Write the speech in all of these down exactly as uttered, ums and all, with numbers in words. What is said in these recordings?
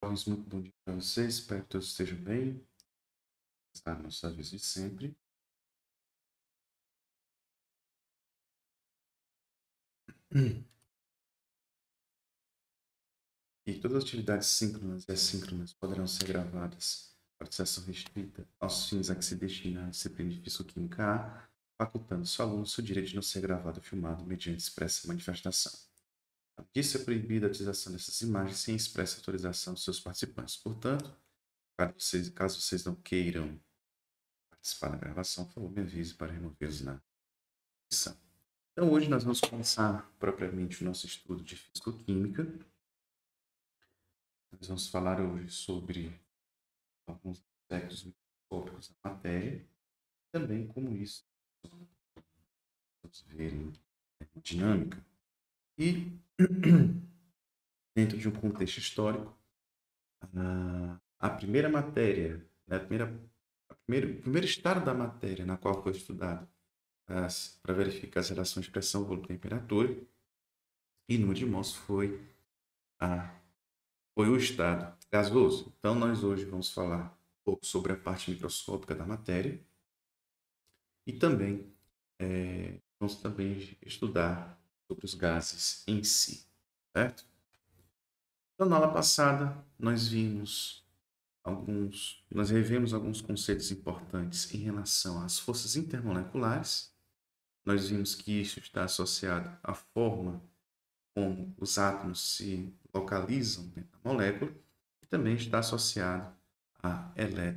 jovens, muito bom dia para vocês. Espero que todos estejam bem. Está no serviço de sempre. E todas as atividades síncronas e assíncronas poderão ser gravadas para acesso restrita aos fins a que se destina a disciplina de Físico-Química A, facultando seu aluno o direito de não ser gravado ou filmado mediante expressa manifestação. Disso é proibida a utilização dessas imagens sem expressa autorização dos seus participantes. Portanto, caso vocês, caso vocês não queiram participar da gravação, por favor, me avise para removê-los na edição. Então, hoje nós vamos começar propriamente o nosso estudo de Físico-Química. Nós vamos falar hoje sobre alguns aspectos microscópicos da matéria, também como isso vamos ver em termodinâmica. E, dentro de um contexto histórico, a, a primeira matéria, né, a primeira, a primeira, o primeiro estado da matéria na qual foi estudado para verificar as relações de pressão, volume e temperatura e número de mols foi, a, foi o estado gasoso. Então, nós hoje vamos falar um pouco sobre a parte microscópica da matéria e também é, vamos também estudar sobre os gases em si, certo? Então, na aula passada, nós vimos alguns, nós revemos alguns conceitos importantes em relação às forças intermoleculares. Nós vimos que isso está associado à forma como os átomos se localizam dentro da molécula e também está associado à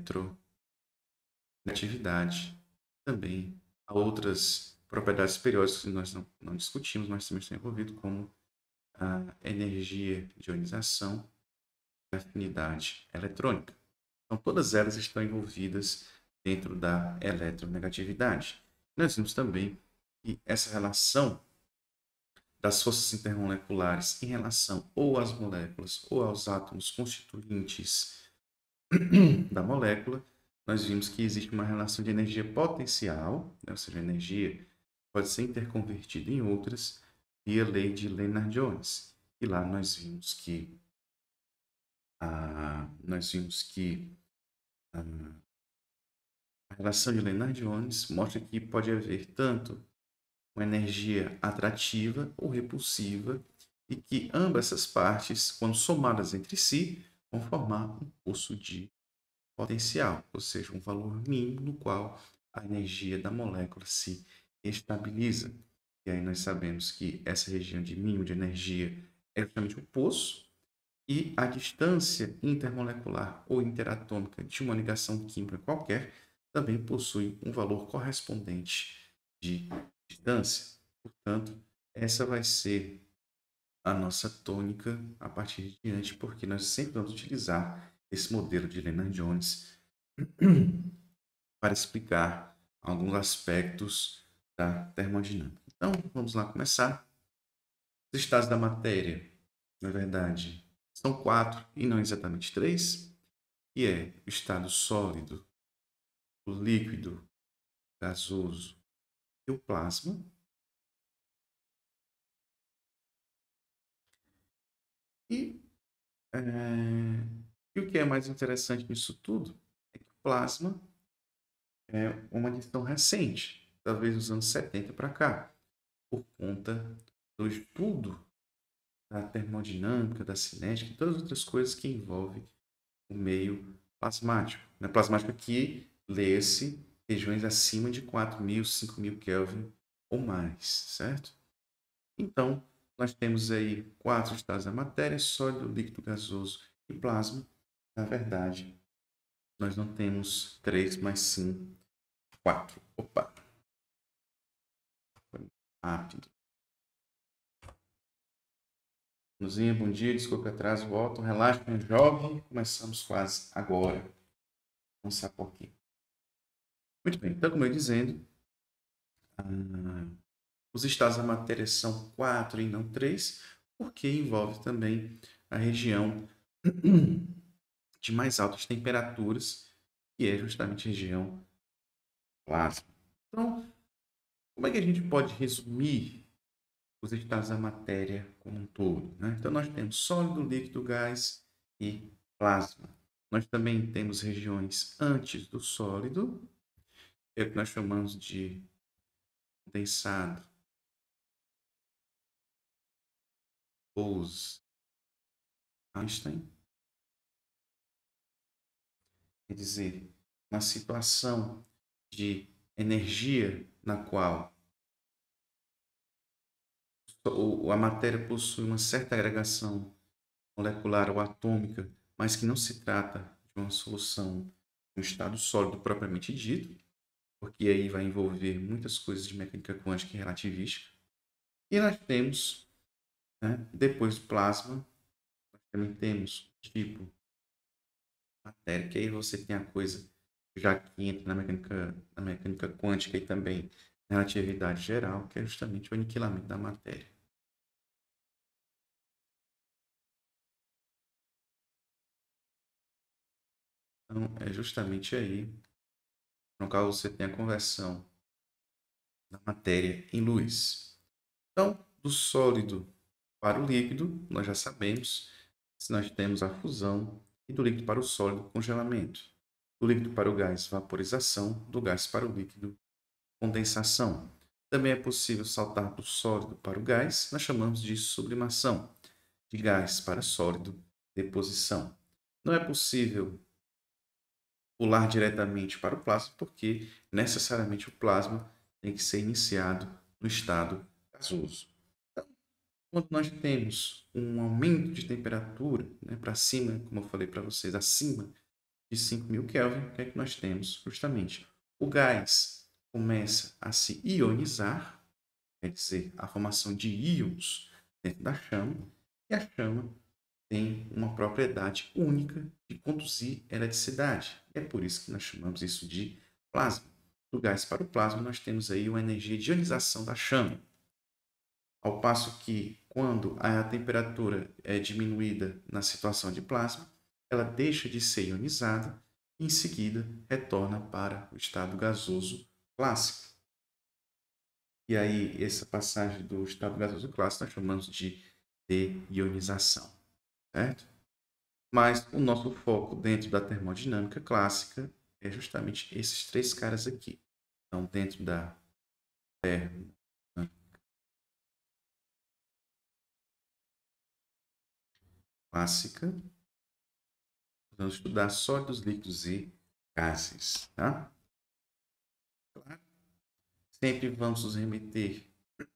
eletronegatividade, também a outras propriedades periódicas que nós não, não discutimos, mas também estão envolvidos, como a energia de ionização e a afinidade eletrônica. Então, todas elas estão envolvidas dentro da eletronegatividade. Nós vimos também que essa relação das forças intermoleculares em relação ou às moléculas ou aos átomos constituintes da molécula, nós vimos que existe uma relação de energia potencial, né? Ou seja, a energia pode ser interconvertida em outras via lei de Lennard-Jones. E lá nós vimos que a, nós vimos que a, a relação de Lennard-Jones mostra que pode haver tanto uma energia atrativa ou repulsiva e que ambas essas partes, quando somadas entre si, vão formar um poço de potencial, ou seja, um valor mínimo no qual a energia da molécula se estabiliza. E aí nós sabemos que essa região de mínimo de energia é justamente o poço e a distância intermolecular ou interatômica de uma ligação química qualquer também possui um valor correspondente de distância. Portanto, essa vai ser a nossa tônica a partir de diante, porque nós sempre vamos utilizar esse modelo de Lennard-Jones para explicar alguns aspectos da termodinâmica. Então, vamos lá começar. Os estados da matéria, na verdade, são quatro e não exatamente três, que é o estado sólido, o líquido, gasoso e o plasma. E, é, e o que é mais interessante nisso tudo é que o plasma é uma adição recente, talvez dos anos setenta para cá, por conta do estudo da termodinâmica, da cinética e todas as outras coisas que envolvem o meio plasmático. Na plasmática aqui, lê-se regiões acima de quatro mil, cinco mil Kelvin ou mais, certo? Então, nós temos aí quatro estados da matéria: sólido, líquido, gasoso e plasma. Na verdade, nós não temos três, mas sim quatro. Opa! Foi rápido. Luzinha, bom dia, desculpe o atraso, volto. Relaxa, meu jovem. Começamos quase agora. Vamos saber por quê. Muito bem, então, como eu ia dizendo, ah, os estados da matéria são quatro e não três, porque envolve também a região de mais altas temperaturas, que é justamente a região plasma. Então, como é que a gente pode resumir os estados da matéria como um todo, né? Então, nós temos sólido, líquido, gás e plasma. Nós também temos regiões antes do sólido, que é o que nós chamamos de condensado, Bose-Einstein. Quer dizer, uma situação de energia na qual a matéria possui uma certa agregação molecular ou atômica, mas que não se trata de uma solução em um estado sólido propriamente dito, porque aí vai envolver muitas coisas de mecânica quântica e relativística. E nós temos, né, depois do plasma, nós também temos tipo matéria, que aí você tem a coisa já que entra na mecânica, na mecânica quântica e também na relatividade geral, que é justamente o aniquilamento da matéria. Então, é justamente aí, no qual você tem a conversão da matéria em luz. Então, do sólido para o líquido, nós já sabemos se nós temos a fusão, e do líquido para o sólido, congelamento. Do líquido para o gás, vaporização. Do gás para o líquido, condensação. Também é possível saltar do sólido para o gás, nós chamamos de sublimação. De gás para sólido, deposição. Não é possível pular diretamente para o plasma, porque necessariamente o plasma tem que ser iniciado no estado gasoso. Então, quando nós temos um aumento de temperatura, né, para cima, como eu falei para vocês, acima de cinco mil Kelvin, o que é que nós temos? Justamente o gás começa a se ionizar, quer dizer, a formação de íons dentro da chama, e a chama tem uma propriedade única de conduzir eletricidade. E é por isso que nós chamamos isso de plasma. Do gás para o plasma, nós temos aí uma energia de ionização da chama. Ao passo que, quando a temperatura é diminuída na situação de plasma, ela deixa de ser ionizada e, em seguida, retorna para o estado gasoso clássico. E aí, essa passagem do estado gasoso clássico nós chamamos de deionização, certo? Mas o nosso foco dentro da termodinâmica clássica é justamente esses três caras aqui. Então, dentro da termodinâmica clássica, vamos estudar sólidos, líquidos e gases, tá? Claro. Sempre vamos nos remeter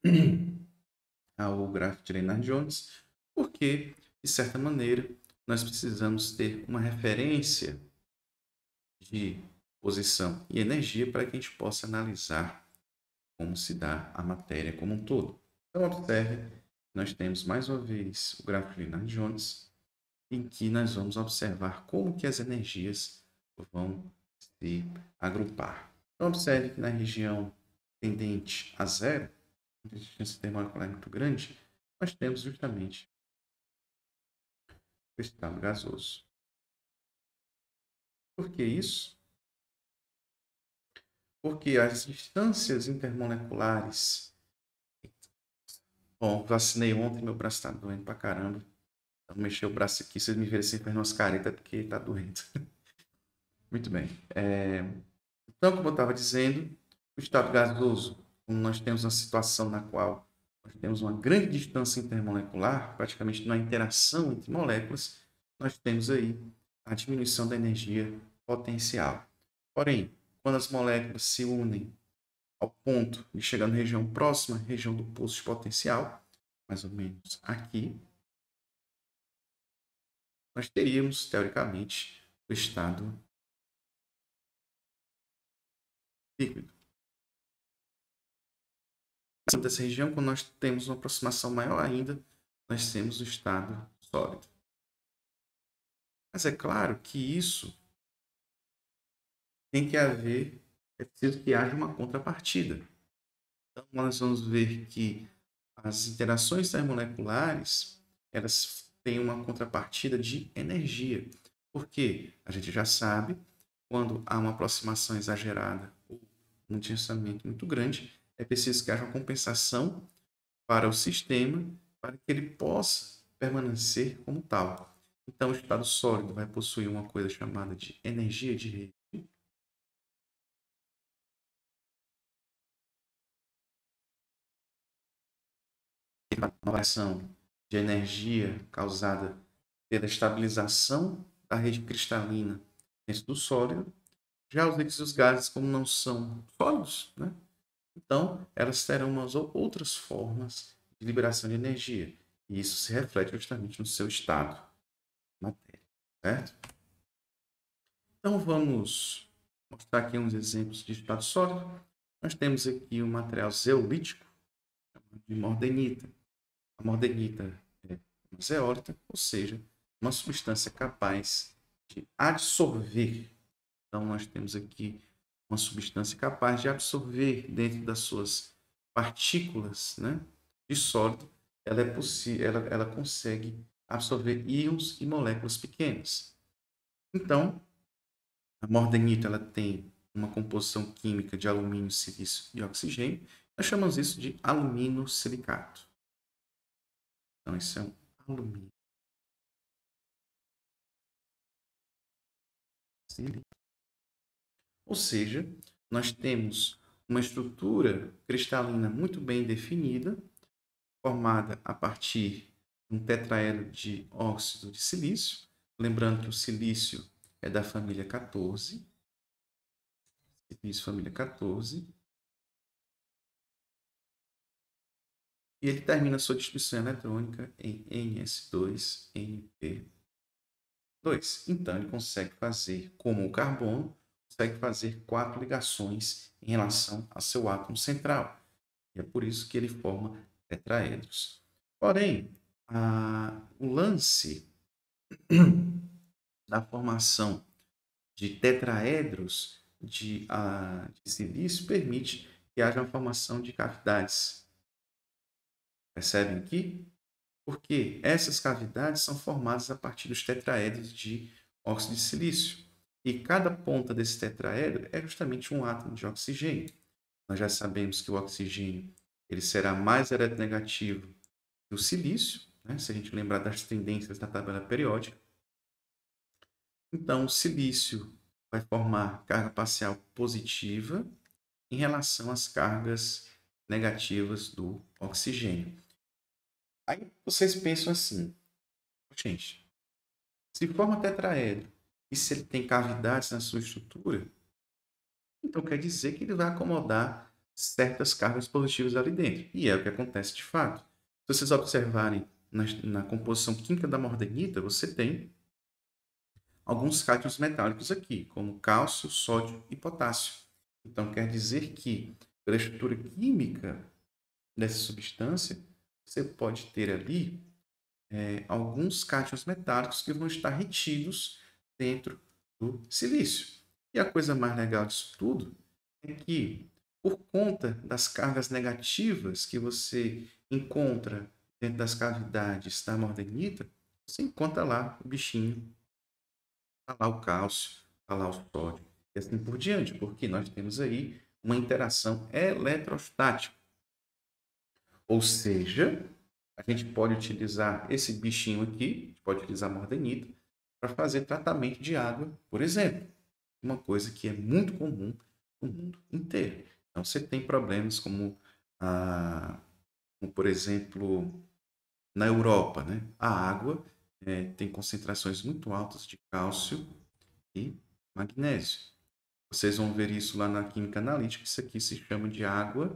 ao gráfico de Lennard-Jones, porque, de certa maneira, nós precisamos ter uma referência de posição e energia para que a gente possa analisar como se dá a matéria como um todo. Então, observe, nós temos mais uma vez o gráfico de Lennard-Jones, em que nós vamos observar como que as energias vão se agrupar. Então, observe que na região tendente a zero, onde a distância termomolecular é muito grande, nós temos justamente o estado gasoso. Por que isso? Porque as distâncias intermoleculares... Bom, vacinei ontem, meu braço está doendo pra caramba. Então, mexer o braço aqui, vocês me verem assim, fazendo umas caretas, porque está doendo. Muito bem. É... Então, como eu estava dizendo, o estado gasoso, como nós temos uma situação na qual nós temos uma grande distância intermolecular, praticamente uma interação entre moléculas, nós temos aí a diminuição da energia potencial. Porém, quando as moléculas se unem ao ponto de chegar na região próxima, região do poço de potencial, mais ou menos aqui, nós teríamos, teoricamente, o estado líquido. Dessa região, quando nós temos uma aproximação maior ainda, nós temos o estado sólido. Mas é claro que isso tem que haver, é preciso que haja uma contrapartida. Então, nós vamos ver que as interações termomoleculares, elas têm uma contrapartida de energia. Porque a gente já sabe, quando há uma aproximação exagerada ou um distanciamento muito grande, é preciso que haja uma compensação para o sistema, para que ele possa permanecer como tal. Então, o estado sólido vai possuir uma coisa chamada de energia de rede. Uma variação de energia causada pela estabilização da rede cristalina dentro do sólido. Já os líquidos e os gases, como não são sólidos, né? Então, elas terão umas outras formas de liberação de energia. E isso se reflete justamente no seu estado matéria, certo? Então, vamos mostrar aqui uns exemplos de estado sólido. Nós temos aqui um material zeolítico, chamado de mordenita. A mordenita é uma zeólita, ou seja, uma substância capaz de absorver. Então, nós temos aqui uma substância capaz de absorver dentro das suas partículas, né, de sólido, ela, é possível, ela, ela consegue absorver íons e moléculas pequenas. Então, a mordenita ela tem uma composição química de alumínio, silício e oxigênio. Nós chamamos isso de alumínio silicato. Então, esse é um alumínio silicato. Ou seja, nós temos uma estrutura cristalina muito bem definida, formada a partir de um tetraedro de óxido de silício. Lembrando que o silício é da família quatorze. Silício família quatorze. E ele termina sua distribuição eletrônica em N S dois N P dois. Então, ele consegue fazer, como o carbono, consegue fazer quatro ligações em relação ao seu átomo central. E é por isso que ele forma tetraedros. Porém, a, o lance da formação de tetraedros de, a, de silício permite que haja uma formação de cavidades. Percebem aqui? Porque essas cavidades são formadas a partir dos tetraedros de óxido de silício. E cada ponta desse tetraedro é justamente um átomo de oxigênio. Nós já sabemos que o oxigênio ele será mais eletronegativo que o silício, né? Se a gente lembrar das tendências da tabela periódica. Então, o silício vai formar carga parcial positiva em relação às cargas negativas do oxigênio. Aí vocês pensam assim, gente, se forma tetraedro e se ele tem cavidades na sua estrutura, então quer dizer que ele vai acomodar certas cargas positivas ali dentro. E é o que acontece de fato. Se vocês observarem na, na composição química da mordenita, você tem alguns cátions metálicos aqui, como cálcio, sódio e potássio. Então quer dizer que, pela estrutura química dessa substância, você pode ter ali é, alguns cátions metálicos que vão estar retidos dentro do silício. E a coisa mais legal disso tudo é que, por conta das cargas negativas que você encontra dentro das cavidades da mordenita, você encontra lá o bichinho, está lá o cálcio, está lá o sódio, e assim por diante, porque nós temos aí uma interação eletrostática. Ou seja, a gente pode utilizar esse bichinho aqui, pode utilizar a mordenita, para fazer tratamento de água, por exemplo. Uma coisa que é muito comum no mundo inteiro. Então, você tem problemas como, ah, como por exemplo, na Europa, né? A água é, tem concentrações muito altas de cálcio e magnésio. Vocês vão ver isso lá na química analítica. Isso aqui se chama de água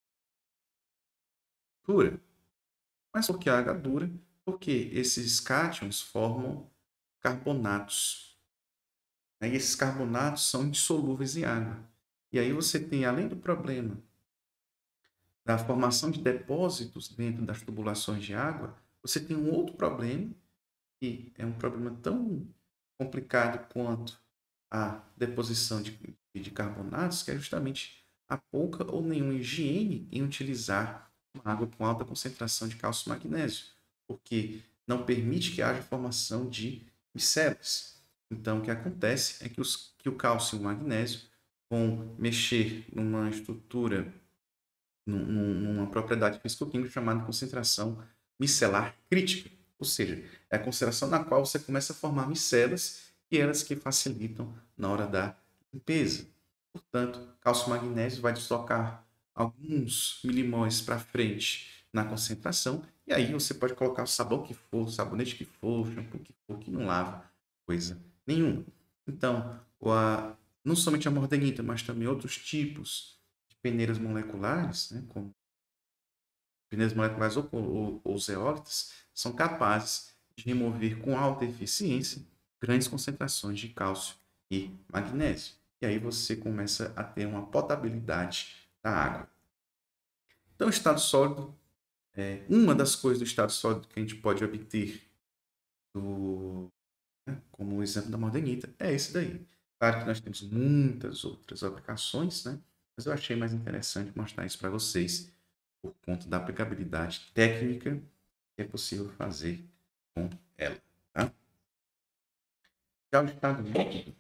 dura. Mas por que água dura? Porque esses cátions formam carbonatos. E esses carbonatos são indissolúveis em água. E aí você tem, além do problema da formação de depósitos dentro das tubulações de água, você tem um outro problema, que é um problema tão complicado quanto a deposição de, de carbonatos, que é justamente a pouca ou nenhuma higiene em utilizar uma água com alta concentração de cálcio e magnésio, porque não permite que haja formação de micelas. Então, o que acontece é que, os, que o cálcio e o magnésio vão mexer numa estrutura, numa propriedade físico-química chamada concentração micelar crítica. Ou Ou seja, é a concentração na qual você começa a formar micelas e elas que facilitam na hora da limpeza. Portanto, cálcio e magnésio vai deslocar alguns milimóis para frente na concentração e aí você pode colocar o sabão que for, o sabonete que for, o shampoo que for, que não lava coisa nenhuma. Então, a, não somente a mordenita, mas também outros tipos de peneiras moleculares, né, como peneiras moleculares ou, ou, ou zeólitas, são capazes de remover com alta eficiência grandes concentrações de cálcio e magnésio. E aí você começa a ter uma potabilidade da água. Então, o estado sólido, é, uma das coisas do estado sólido que a gente pode obter do, né, como o exemplo da mordenita, é esse daí. Claro que nós temos muitas outras aplicações, né? Mas eu achei mais interessante mostrar isso para vocês por conta da aplicabilidade técnica que é possível fazer com ela. Tá? Já o estado líquido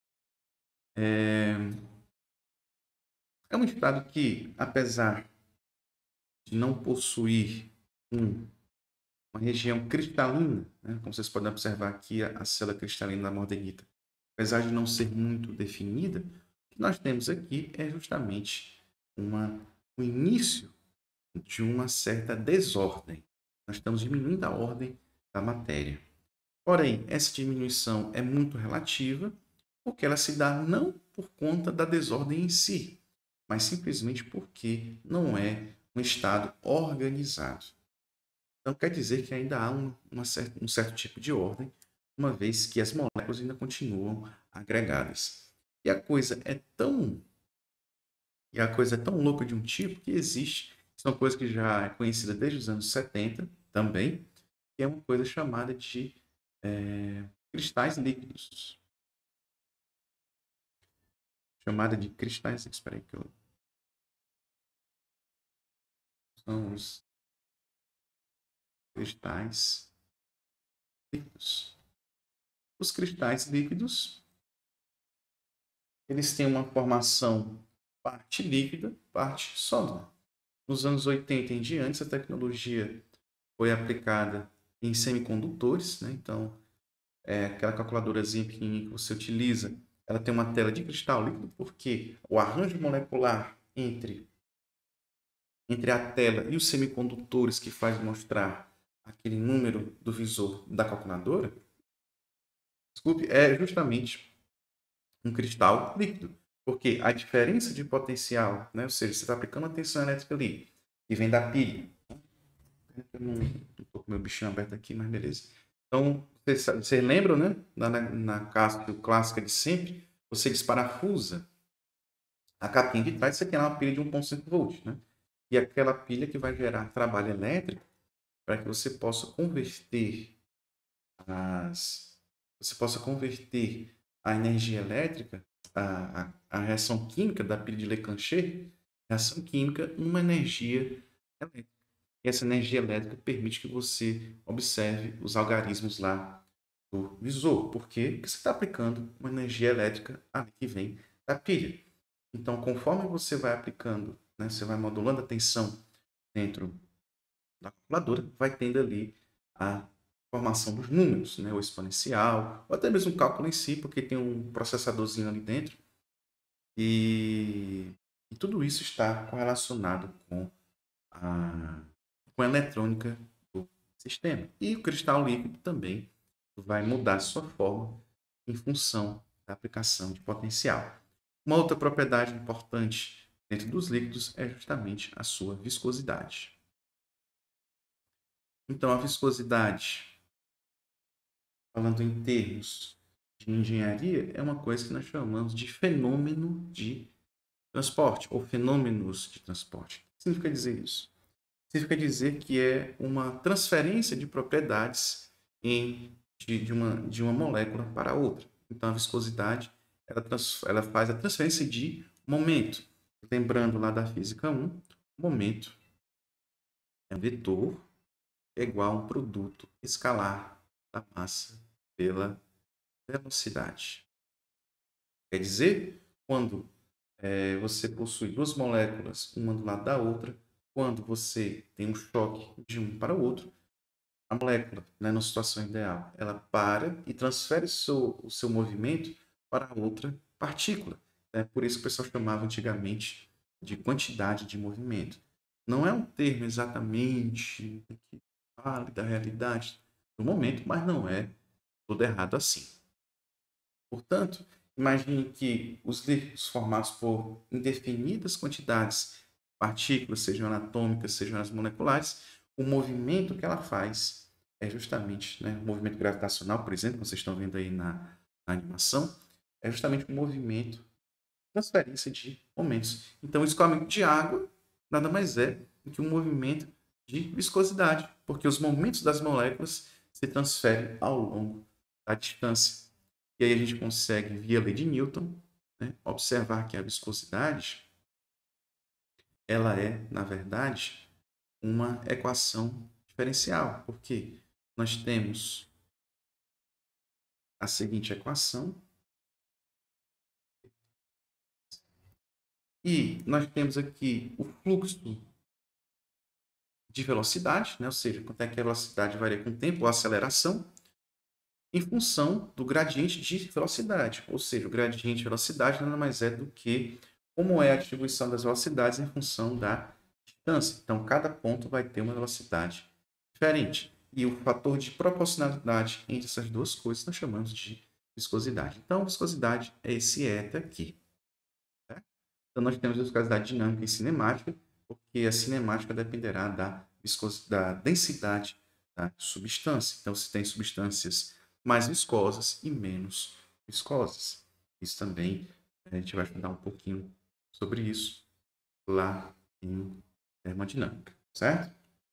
é, é um estado que, apesar de não possuir um, uma região cristalina, né? Como vocês podem observar aqui, a, a célula cristalina da mordenita, apesar de não ser muito definida, o que nós temos aqui é justamente uma, o início de uma certa desordem. Nós estamos diminuindo a ordem da matéria. Porém, essa diminuição é muito relativa, porque ela se dá não por conta da desordem em si, mas simplesmente porque não é um estado organizado. Então, quer dizer que ainda há um, uma certa, um certo tipo de ordem, uma vez que as moléculas ainda continuam agregadas. E a coisa é tão, e a coisa é tão louca de um tipo que existe, isso é uma coisa que já é conhecida desde os anos setenta também, que é uma coisa chamada de é, cristais líquidos. Chamada de cristais. Espera aí que eu... São os cristais líquidos. Os cristais líquidos, eles têm uma formação parte líquida, parte sólida. Nos anos oitenta em diante, a tecnologia foi aplicada em semicondutores, né? Então, é aquela calculadorazinha pequenininha que você utiliza, ela tem uma tela de cristal líquido, porque o arranjo molecular entre, entre a tela e os semicondutores que faz mostrar aquele número do visor da calculadora, desculpe, é justamente um cristal líquido. Porque a diferença de potencial, né? Ou seja, você está aplicando uma tensão elétrica ali, que vem da pilha. Eu não estou com o meu bichinho aberto aqui, mas beleza. Então, vocês, vocês lembram, né? Na, na Cássio clássica de sempre, você desparafusa a capinha de trás, você tem uma pilha de um ponto cinco volts, né? E aquela pilha que vai gerar trabalho elétrico para que você possa converter as, você possa converter a energia elétrica, a, a, a reação química da pilha de Leclanché, reação química, numa energia elétrica. E essa energia elétrica permite que você observe os algarismos lá do visor. Por quê? Porque você está aplicando uma energia elétrica ali que vem da pilha. Então, conforme você vai aplicando, né, você vai modulando a tensão dentro da calculadora, vai tendo ali a formação dos números, né, o exponencial, ou até mesmo o cálculo em si, porque tem um processadorzinho ali dentro. E, e tudo isso está correlacionado com a, com a eletrônica do sistema. E o cristal líquido também vai mudar sua forma em função da aplicação de potencial. Uma outra propriedade importante dentro dos líquidos é justamente a sua viscosidade. Então, a viscosidade, falando em termos de engenharia, é uma coisa que nós chamamos de fenômeno de transporte, ou fenômenos de transporte. O que significa dizer isso? Significa dizer que é uma transferência de propriedades em, de, de, uma, de uma molécula para outra. Então, a viscosidade ela, trans, ela faz a transferência de momento. Lembrando lá da física um, momento é um vetor é igual a um produto escalar da massa pela velocidade. Quer dizer, quando é, você possui duas moléculas, uma do lado da outra, quando você tem um choque de um para o outro, a molécula, né, na situação ideal, ela para e transfere o seu, o seu movimento para outra partícula. É por isso que o pessoal chamava antigamente de quantidade de movimento. Não é um termo exatamente que fale da realidade do momento, mas não é tudo errado assim. Portanto, imagine que os líquidos formados por indefinidas quantidades de partículas, sejam atômicas, sejam as moleculares, o movimento que ela faz é justamente, né, o movimento gravitacional, por exemplo, que vocês estão vendo aí na, na animação, é justamente o movimento, transferência de momentos. Então, o escoamento de água nada mais é do que um movimento de viscosidade, porque os momentos das moléculas se transferem ao longo da distância. E aí a gente consegue, via lei de Newton, né, observar que a viscosidade ela é, na verdade, uma equação diferencial, porque nós temos a seguinte equação e nós temos aqui o fluxo de velocidade, né, ou seja, quanto é que a velocidade varia com o tempo, ou a aceleração, em função do gradiente de velocidade. Ou seja, o gradiente de velocidade nada mais é do que como é a distribuição das velocidades em função da distância. Então, cada ponto vai ter uma velocidade diferente. E o fator de proporcionalidade entre essas duas coisas nós chamamos de viscosidade. Então, viscosidade é esse eta aqui. Tá? Então, nós temos viscosidade dinâmica e cinemática, porque a cinemática dependerá da, da densidade da substância. Então, se tem substâncias mais viscosas e menos viscosas. Isso também a gente vai estudar um pouquinho sobre isso lá em termodinâmica, certo?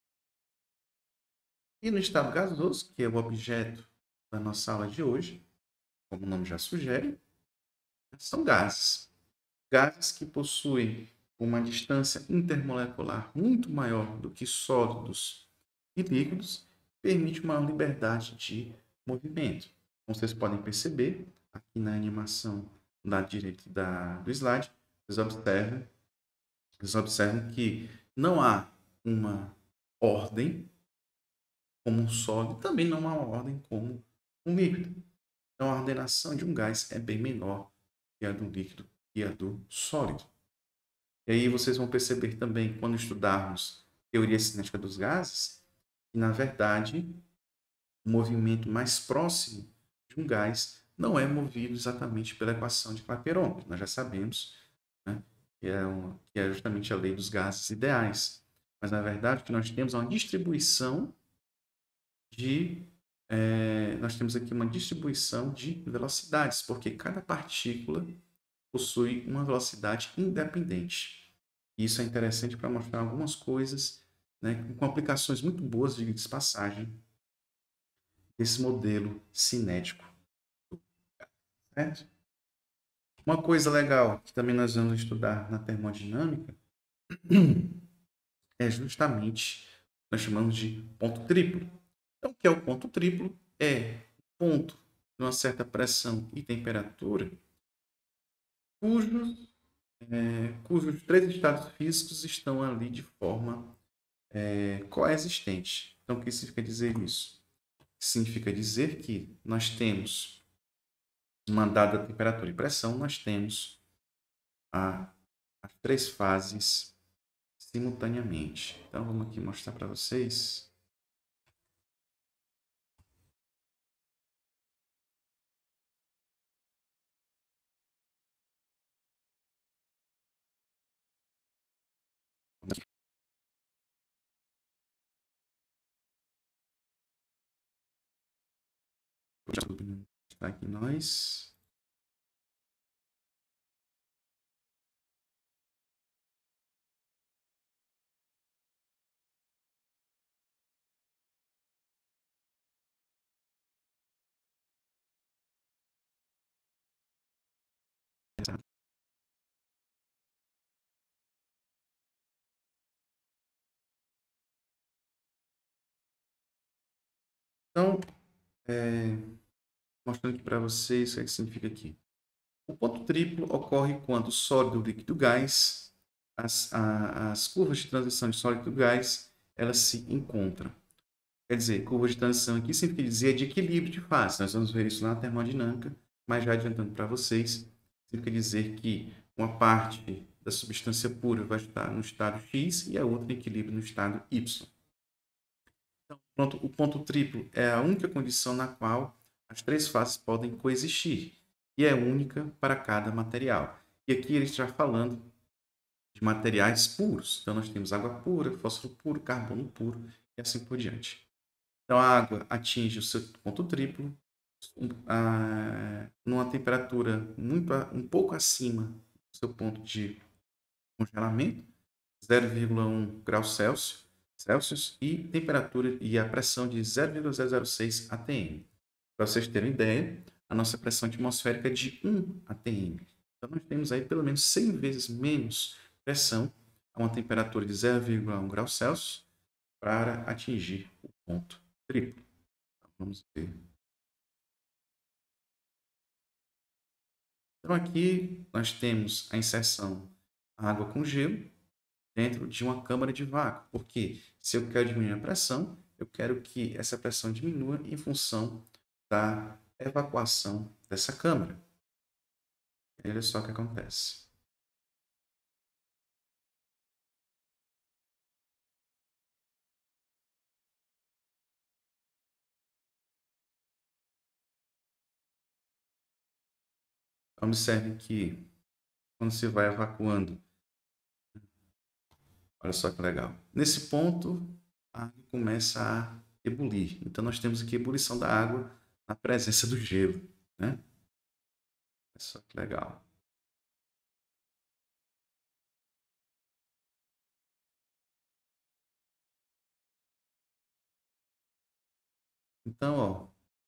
E no estado gasoso, que é o objeto da nossa aula de hoje, como o nome já sugere, são gases. Gases que possuem uma distância intermolecular muito maior do que sólidos e líquidos, permite uma liberdade de movimento. Como vocês podem perceber, aqui na animação da direita da, do slide, vocês observam, vocês observam que não há uma ordem como um sólido, também não há uma ordem como um líquido. Então, a ordenação de um gás é bem menor que a do líquido e a do sólido. E aí vocês vão perceber também, quando estudarmos teoria cinética dos gases, que, na verdade, o movimento mais próximo de um gás não é movido exatamente pela equação de Clapeyron, que nós já sabemos, né? que, é uma, que é justamente a lei dos gases ideais. Mas, na verdade, o que nós temos é uma distribuição de... É, nós temos aqui uma distribuição de velocidades, porque cada partícula possui uma velocidade independente. Isso é interessante para mostrar algumas coisas, né, com aplicações muito boas, diga de passagem, desse modelo cinético. Certo? Uma coisa legal que também nós vamos estudar na termodinâmica é justamente, nós chamamos de ponto triplo. Então, o que é o ponto triplo? É ponto de uma certa pressão e temperatura cujos, é, cujos três estados físicos estão ali de forma é, coexistente. Então, o que significa dizer isso? Significa dizer que nós temos uma dada temperatura e pressão, nós temos a, as três fases simultaneamente. Então, vamos aqui mostrar para vocês. Está aqui nós. Então, é, mostrando aqui para vocês o que, é que significa aqui. O ponto triplo ocorre quando sólido, líquido, gás, as, a, as curvas de transição de sólido e gás, elas se encontram. Quer dizer, curva de transição aqui significa dizer de equilíbrio de fase. Nós vamos ver isso na termodinâmica, mas já adiantando para vocês, significa dizer que uma parte da substância pura vai estar no estado X e a outra em equilíbrio no estado Y. Então, pronto, o ponto triplo é a única condição na qual as três fases podem coexistir e é única para cada material. E aqui ele está falando de materiais puros. Então, nós temos água pura, fósforo puro, carbono puro e assim por diante. Então, a água atinge o seu ponto triplo a, numa temperatura muito, um pouco acima do seu ponto de congelamento, zero vírgula um graus Celsius, Celsius e temperatura e a pressão de zero vírgula zero zero seis atm. Para vocês terem ideia, a nossa pressão atmosférica é de um atm. Então, nós temos aí pelo menos cem vezes menos pressão a uma temperatura de zero vírgula um graus Celsius para atingir o ponto triplo. Então, vamos ver. Então, aqui nós temos a inserção água com gelo dentro de uma câmara de vácuo, porque se eu quero diminuir a pressão, eu quero que essa pressão diminua em função da evacuação dessa câmara. E olha só o que acontece. Observe que quando você vai evacuando, olha só que legal. Nesse ponto, a água começa a ebulir. Então, nós temos aqui a ebulição da água na presença do gelo, né? Olha só que legal. Então, ó,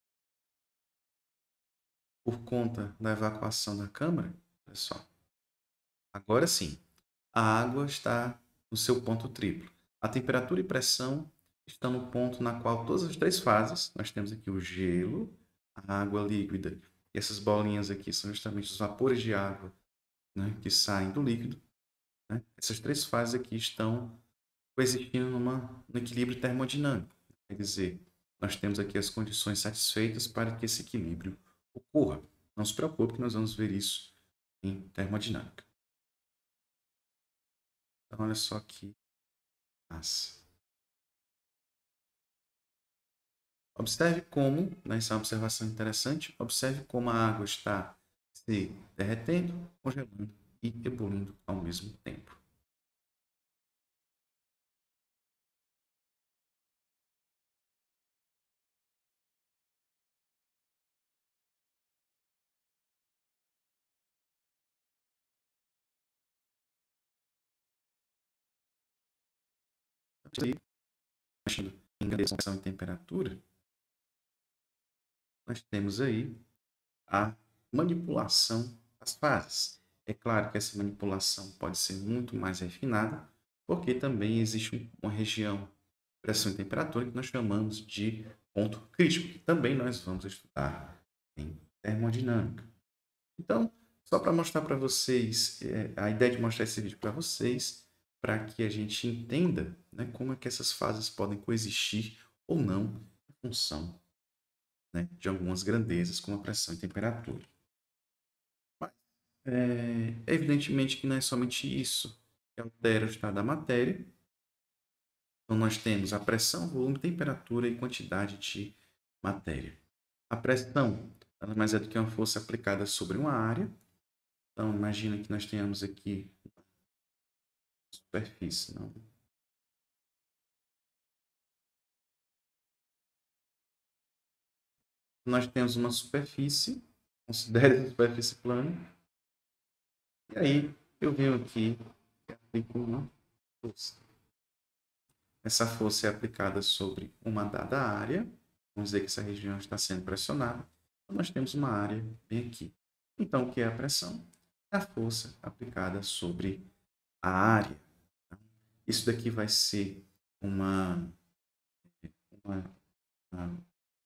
por conta da evacuação da câmara, olha só, agora sim, a água está no seu ponto triplo. A temperatura e pressão estão no ponto na qual todas as três fases, nós temos aqui o gelo, a água líquida, e essas bolinhas aqui são justamente os vapores de água, né, que saem do líquido. Né? Essas três fases aqui estão coexistindo numa, no equilíbrio termodinâmico. Quer dizer, nós temos aqui as condições satisfeitas para que esse equilíbrio ocorra. Não se preocupe que nós vamos ver isso em termodinâmica. Então, olha só que massa. Observe como, né, essa é uma observação interessante, observe como a água está se derretendo, congelando e ebulindo ao mesmo tempo. Então, mexendo em gradação e temperatura, nós temos aí a manipulação das fases. É claro que essa manipulação pode ser muito mais refinada, porque também existe uma região, pressão e temperatura, que nós chamamos de ponto crítico, que também nós vamos estudar em termodinâmica. Então, só para mostrar para vocês, é, a ideia de mostrar esse vídeo para vocês, para que a gente entenda, né, como é que essas fases podem coexistir ou não em função, né, de algumas grandezas, como a pressão e temperatura. Mas, é, evidentemente que não é somente isso que altera o estado da matéria. Então, nós temos a pressão, volume, temperatura e quantidade de matéria. A pressão nada mais é do que uma força aplicada sobre uma área. Então, imagina que nós tenhamos aqui superfície, não? Nós temos uma superfície, considere a superfície plana, e aí eu venho aqui e aplico uma força. Essa força é aplicada sobre uma dada área, vamos dizer que essa região está sendo pressionada, então nós temos uma área bem aqui. Então, o que é a pressão? É a força aplicada sobre a área. Isso daqui vai ser uma, uma, uma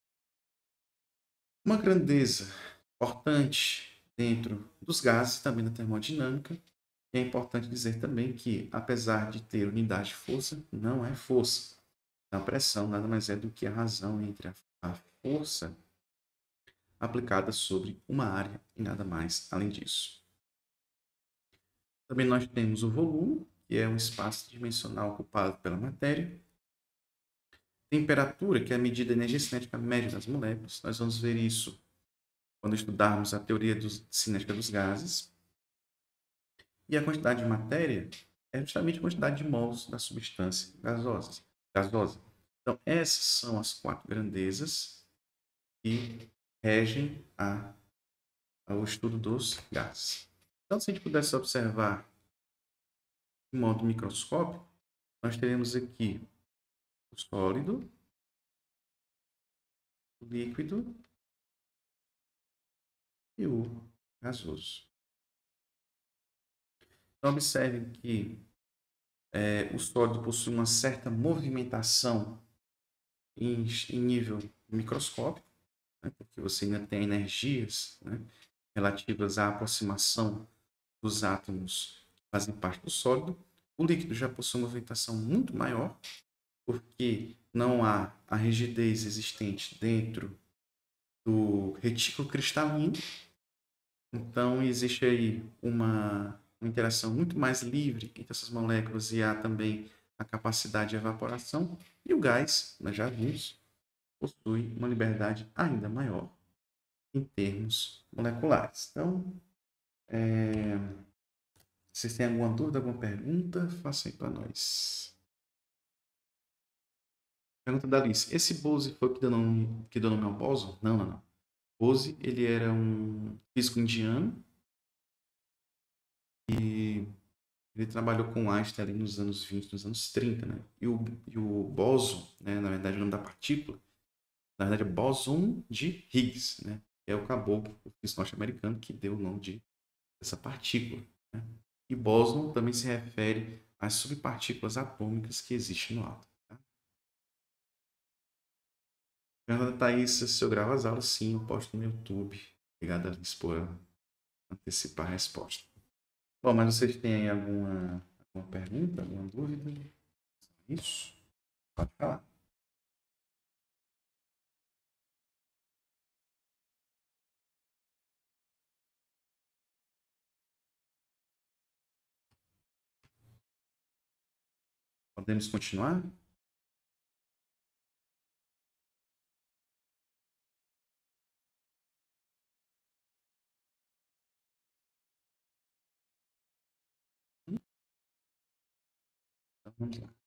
Uma grandeza importante dentro dos gases, também na termodinâmica. É importante dizer também que, apesar de ter unidade de força, não é força. A pressão nada mais é do que a razão entre a, a força aplicada sobre uma área e nada mais além disso. Também nós temos o volume, que é um espaço dimensional ocupado pela matéria. Temperatura, que é a medida da energia cinética média das moléculas. Nós vamos ver isso quando estudarmos a teoria dos, cinética dos gases. E a quantidade de matéria é justamente a quantidade de mols da substância gasosa. gasosa. Então, essas são as quatro grandezas que regem a, ao estudo dos gases. Então, se a gente pudesse observar de modo microscópico, nós teremos aqui o sólido, o líquido e o gasoso. Então, observem que é, o sólido possui uma certa movimentação em, em nível microscópico, né, porque você ainda tem energias, né, relativas à aproximação dos átomos que fazem parte do sólido. O líquido já possui uma movimentação muito maior, porque não há a rigidez existente dentro do retículo cristalino. Então, existe aí uma, uma interação muito mais livre entre essas moléculas e há também a capacidade de evaporação. E o gás, nós já vimos, possui uma liberdade ainda maior em termos moleculares. Então, é... vocês têm alguma dúvida, alguma pergunta? Faça aí para nós. Pergunta da Alice. Esse Bose foi o que deu nome, que deu nome ao bóson? Não, não, não. Bose, ele era um físico indiano e ele trabalhou com Einstein ali nos anos vinte, nos anos trinta, né? E o, e o bóson, né, na verdade, o nome da partícula, na verdade é bóson de Higgs, né? É o caboclo, o físico norte-americano, que deu o nome de essa partícula, né? E bóson também se refere às subpartículas atômicas que existem no átomo. Tá? Pergunta Thaís, se eu gravo as aulas, sim, eu posto no YouTube. Obrigado, Alice, por antecipar a resposta. Bom, mas vocês têm alguma, alguma pergunta, alguma dúvida? Isso? Pode falar. Podemos continuar? Então, vamos lá.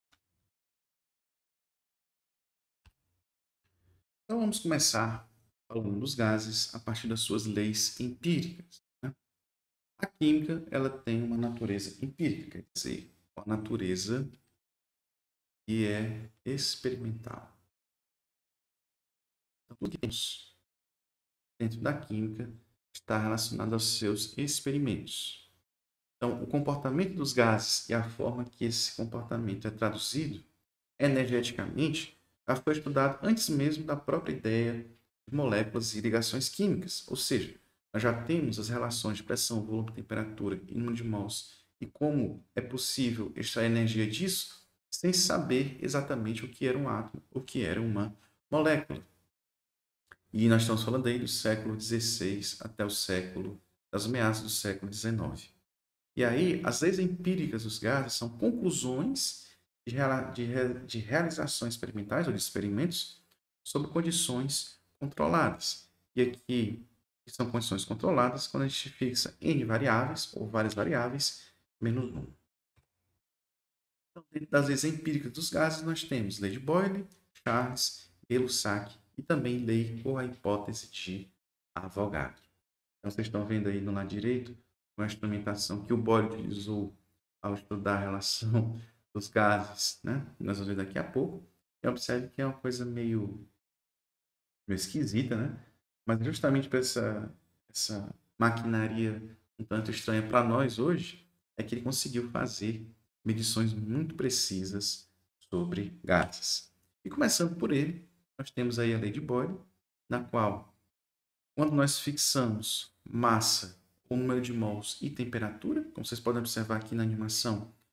Então, vamos começar falando dos gases a partir das suas leis empíricas. Né? A química, ela tem uma natureza empírica, quer dizer, uma natureza que é experimental. Então, tudo que temos dentro da química está relacionado aos seus experimentos. Então, o comportamento dos gases e a forma que esse comportamento é traduzido energeticamente já foi estudado antes mesmo da própria ideia de moléculas e ligações químicas. Ou seja, nós já temos as relações de pressão, volume, temperatura e número de mols e como é possível extrair energia disso sem saber exatamente o que era um átomo, o que era uma molécula. E nós estamos falando aí do século dezesseis até o século, das meados do século dezenove. E aí, as leis empíricas dos gases são conclusões de, de, de realizações experimentais ou de experimentos sob condições controladas. E aqui são condições controladas quando a gente fixa N variáveis ou várias variáveis menos um. Então, dentro das leis empíricas dos gases, nós temos lei de Boyle, Charles, Gay-Lussac e também lei ou a hipótese de Avogadro. Então, vocês estão vendo aí no lado direito uma instrumentação que o Boyle utilizou ao estudar a relação dos gases, né? Nós vamos ver daqui a pouco. E observe que é uma coisa meio, meio esquisita, né? Mas justamente para essa, essa maquinaria um tanto estranha para nós hoje, é que ele conseguiu fazer medições muito precisas sobre gases. E começando por ele, nós temos aí a lei de Boyle, na qual, quando nós fixamos massa, o número de mols e temperatura, como vocês podem observar aqui na animação,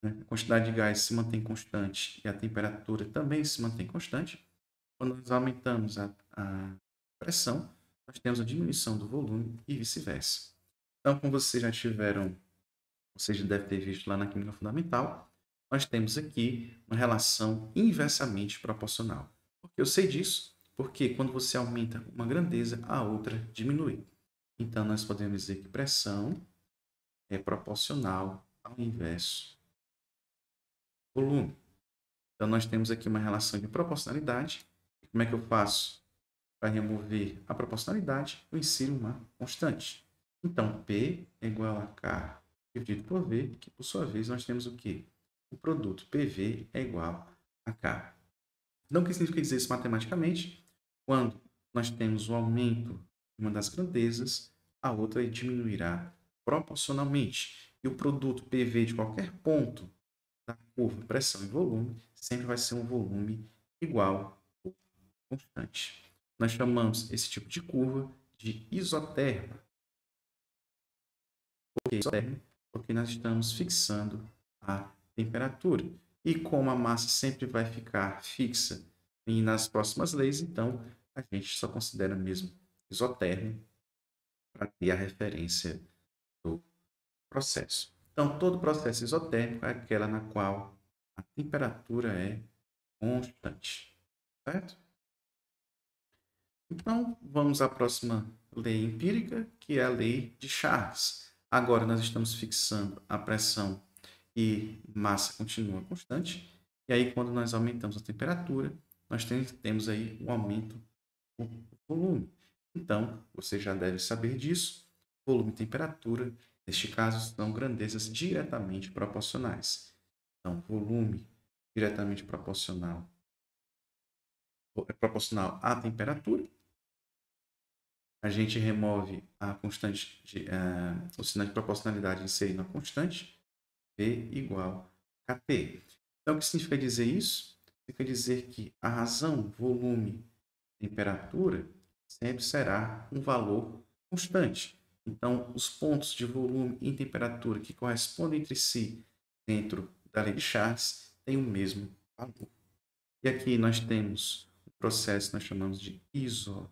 né? A quantidade de gás se mantém constante e a temperatura também se mantém constante. Quando nós aumentamos a, a pressão, nós temos a diminuição do volume e vice-versa. Então, como vocês já tiveram, vocês já devem ter visto lá na química fundamental, nós temos aqui uma relação inversamente proporcional. Por que eu sei disso? Porque quando você aumenta uma grandeza, a outra diminui. Então, nós podemos dizer que pressão é proporcional ao inverso do volume. Então, nós temos aqui uma relação de proporcionalidade. E como é que eu faço para remover a proporcionalidade? Eu insiro uma constante. Então, P é igual a K dividido por V, que por sua vez nós temos o quê? O produto P V é igual a K. Então, o que significa dizer isso matematicamente? Quando nós temos o aumento de uma das grandezas, a outra diminuirá proporcionalmente. E o produto P V de qualquer ponto da curva pressão e volume sempre vai ser um volume igual ou constante. Nós chamamos esse tipo de curva de isoterma. Por que isoterma? Porque nós estamos fixando a temperatura. E como a massa sempre vai ficar fixa e nas próximas leis, então a gente só considera mesmo isotermo para ter a referência do processo. Então, todo processo isotérmico é aquela na qual a temperatura é constante, certo? Então, vamos à próxima lei empírica, que é a lei de Charles. Agora, nós estamos fixando a pressão e massa continua constante. E aí, quando nós aumentamos a temperatura, nós temos aí um aumento do volume. Então, você já deve saber disso. Volume e temperatura, neste caso, são grandezas diretamente proporcionais. Então, volume diretamente proporcional é proporcional à temperatura. A gente remove a constante de, uh, o sinal de proporcionalidade inserindo a constante, V igual a T. Então, o que significa dizer isso? Significa dizer que a razão, volume, temperatura, sempre será um valor constante. Então, os pontos de volume e temperatura que correspondem entre si dentro da lei de Charles têm o mesmo valor. E aqui nós temos o processo que nós chamamos de isobárico.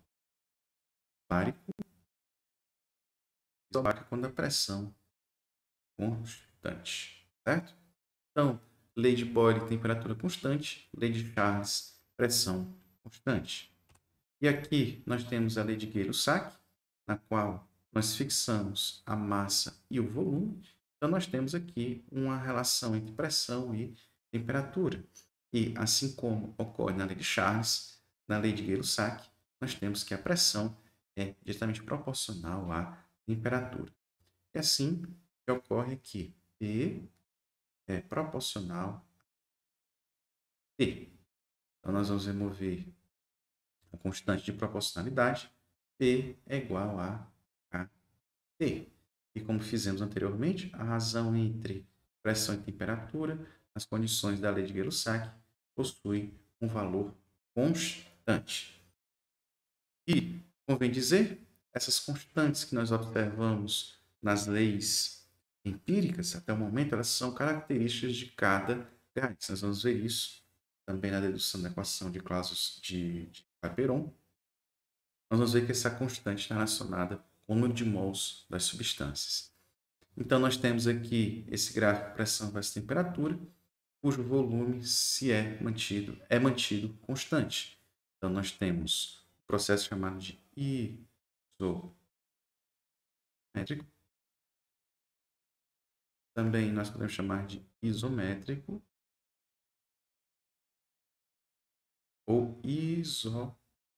Isobárico é quando a pressão é constante, certo? Então, lei de Boyle, temperatura constante. Lei de Charles, pressão constante. E aqui nós temos a lei de Gay-Lussac, na qual nós fixamos a massa e o volume. Então, nós temos aqui uma relação entre pressão e temperatura. E, assim como ocorre na lei de Charles, na lei de Gay-Lussac, nós temos que a pressão é diretamente proporcional à temperatura. E assim que ocorre aqui, P é proporcional a T. Então, nós vamos remover a constante de proporcionalidade, P é igual a K T. E como fizemos anteriormente, a razão entre pressão e temperatura, nas condições da lei de Gay-Lussac, possui um valor constante. E, convém dizer, essas constantes que nós observamos nas leis empíricas, até o momento, elas são características de cada gás. Nós vamos ver isso também na dedução da equação de Clausius de, de Clapeyron. Nós vamos ver que essa constante está relacionada com o número de mols das substâncias. Então, nós temos aqui esse gráfico pressão versus temperatura, cujo volume se é mantido, é mantido constante. Então, nós temos o processo chamado de isométrico. Também nós podemos chamar de isométrico ou isopórico.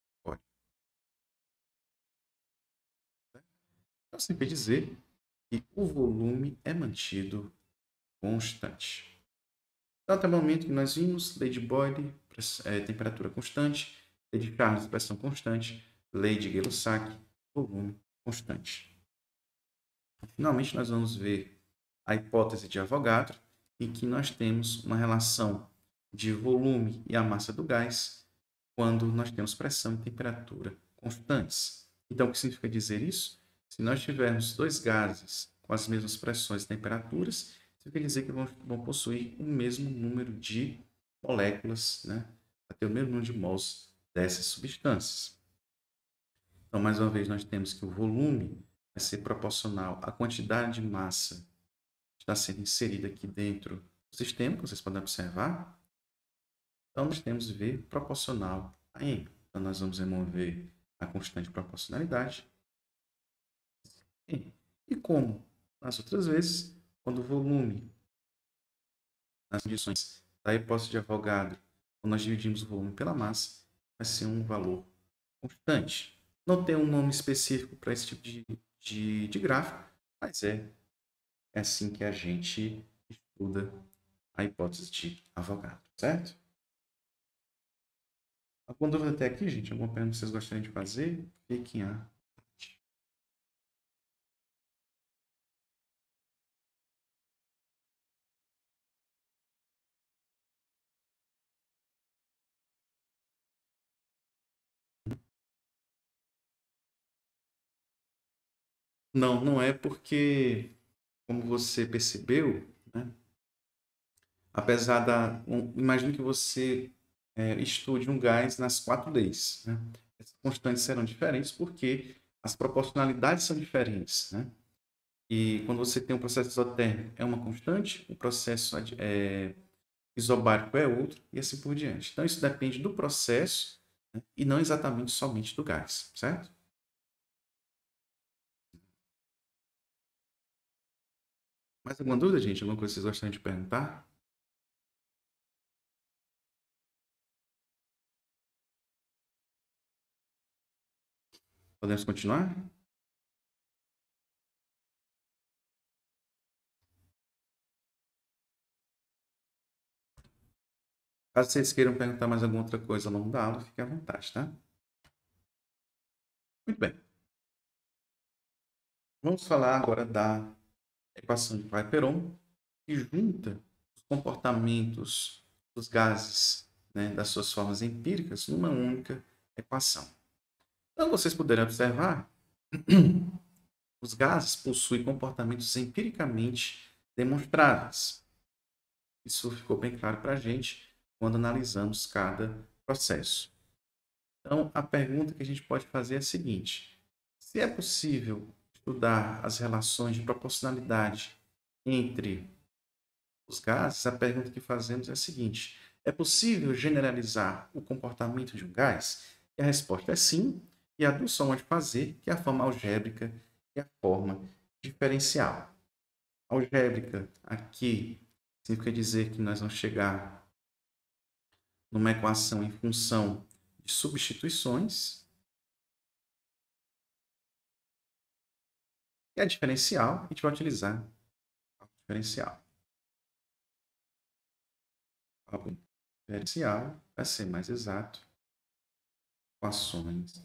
Então, assim quer dizer que o volume é mantido constante. Então, até o momento que nós vimos, lei de Boyle, é, temperatura constante, lei de Charles, pressão constante, lei de Gay-Lussac, volume constante. Finalmente, nós vamos ver a hipótese de Avogadro, em que nós temos uma relação de volume e a massa do gás quando nós temos pressão e temperatura constantes. Então, o que significa dizer isso? Se nós tivermos dois gases com as mesmas pressões e temperaturas, Isso quer dizer que vão, vão possuir o mesmo número de moléculas, né? Vai ter o mesmo número de mols dessas substâncias. Então, mais uma vez, nós temos que o volume vai ser proporcional à quantidade de massa que está sendo inserida aqui dentro do sistema, que vocês podem observar. Então, nós temos V proporcional a M. Então, nós vamos remover a constante de proporcionalidade. E como nas outras vezes, quando o volume, nas condições da hipótese de Avogadro, quando nós dividimos o volume pela massa, vai ser um valor constante. Não tem um nome específico para esse tipo de, de, de gráfico, mas é, é assim que a gente estuda a hipótese de Avogadro, certo? Alguma dúvida até aqui, gente? Alguma pergunta que vocês gostariam de fazer? Fiquem à vontade. Não, não é porque, como você percebeu, né? Apesar da... Um, imagine que você é, estude um gás nas quatro leis, né? As constantes serão diferentes porque as proporcionalidades são diferentes, né? E quando você tem um processo isotérmico é uma constante, o processo é, isobárico é outro, e assim por diante. Então, isso depende do processo, né? E não exatamente somente do gás, certo? Mais alguma dúvida, gente? Alguma coisa que vocês gostariam de perguntar? Podemos continuar? Caso vocês queiram perguntar mais alguma outra coisa ao longo da aula, fique à vontade, tá? Muito bem. Vamos falar agora da equação de Clapeyron, que junta os comportamentos dos gases, né, das suas formas empíricas numa única equação. Então, vocês puderem observar, os gases possuem comportamentos empiricamente demonstráveis. Isso ficou bem claro para a gente quando analisamos cada processo. Então, a pergunta que a gente pode fazer é a seguinte: se é possível estudar as relações de proporcionalidade entre os gases, a pergunta que fazemos é a seguinte: é possível generalizar o comportamento de um gás? E a resposta é sim, e há duas formas de fazer, que é a forma algébrica e a forma diferencial. Algébrica, aqui, significa dizer que nós vamos chegar numa equação em função de substituições, e a diferencial, a gente vai utilizar a diferencial. A diferencial, para ser mais exato, equações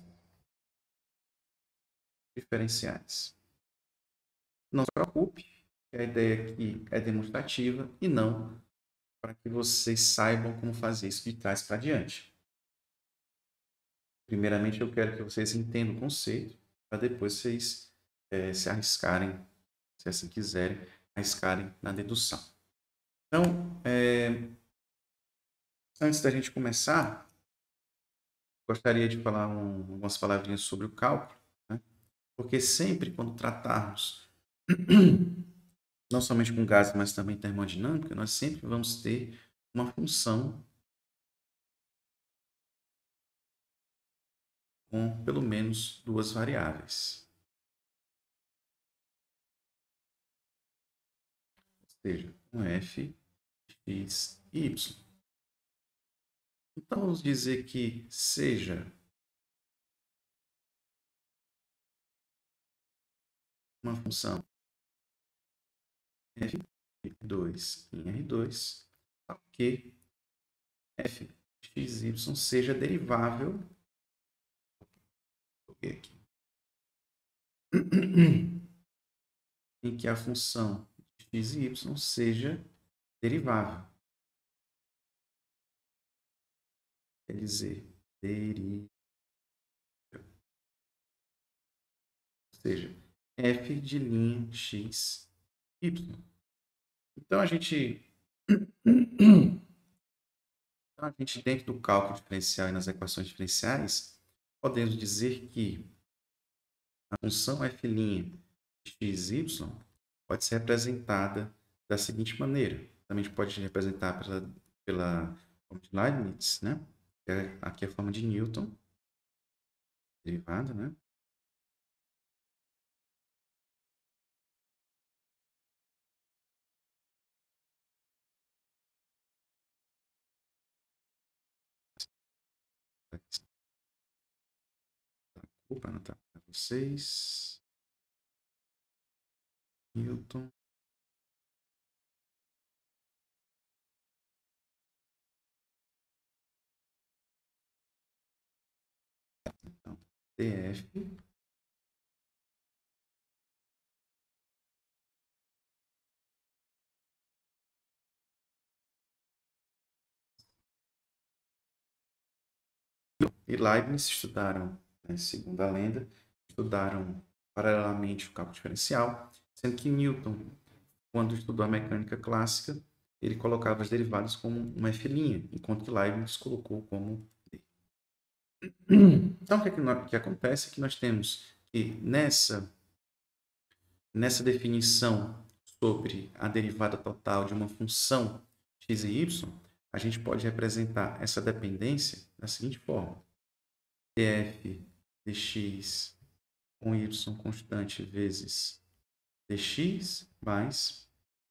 diferenciais. Não se preocupe, a ideia aqui é demonstrativa e não para que vocês saibam como fazer isso de trás para diante. Primeiramente, eu quero que vocês entendam o conceito, para depois vocês é, se arriscarem, se assim quiserem, arriscarem na dedução. Então, é, antes da gente começar, gostaria de falar um, algumas palavrinhas sobre o cálculo, né? Porque sempre quando tratarmos não somente com gases, mas também termodinâmica, nós sempre vamos ter uma função com pelo menos duas variáveis. Ou seja, um f, x e y. Então, vamos dizer que seja uma função f dois em R dois, que f x, y seja derivável aqui, em que a função de x e y seja derivável. Quer dizer, derivável. Ou seja, f de linha x, y. Então, a gente, então, a gente, dentro do cálculo diferencial e nas equações diferenciais, podemos dizer que a função f' de x, y pode ser representada da seguinte maneira. Também a gente pode representar pela, pela forma de Leibniz, né? Aqui é a forma de Newton, derivada, né? Opa, anotar para vocês. Newton. Então, df e Leibniz estudaram, né, segundo a lenda, estudaram paralelamente o cálculo diferencial, sendo que Newton, quando estudou a mecânica clássica, ele colocava as derivadas como uma f', enquanto que Leibniz colocou como d. Então, o que, é que, nós, que acontece é que nós temos que nessa, nessa definição sobre a derivada total de uma função x e y, a gente pode representar essa dependência da seguinte forma: df dx com y constante vezes dx mais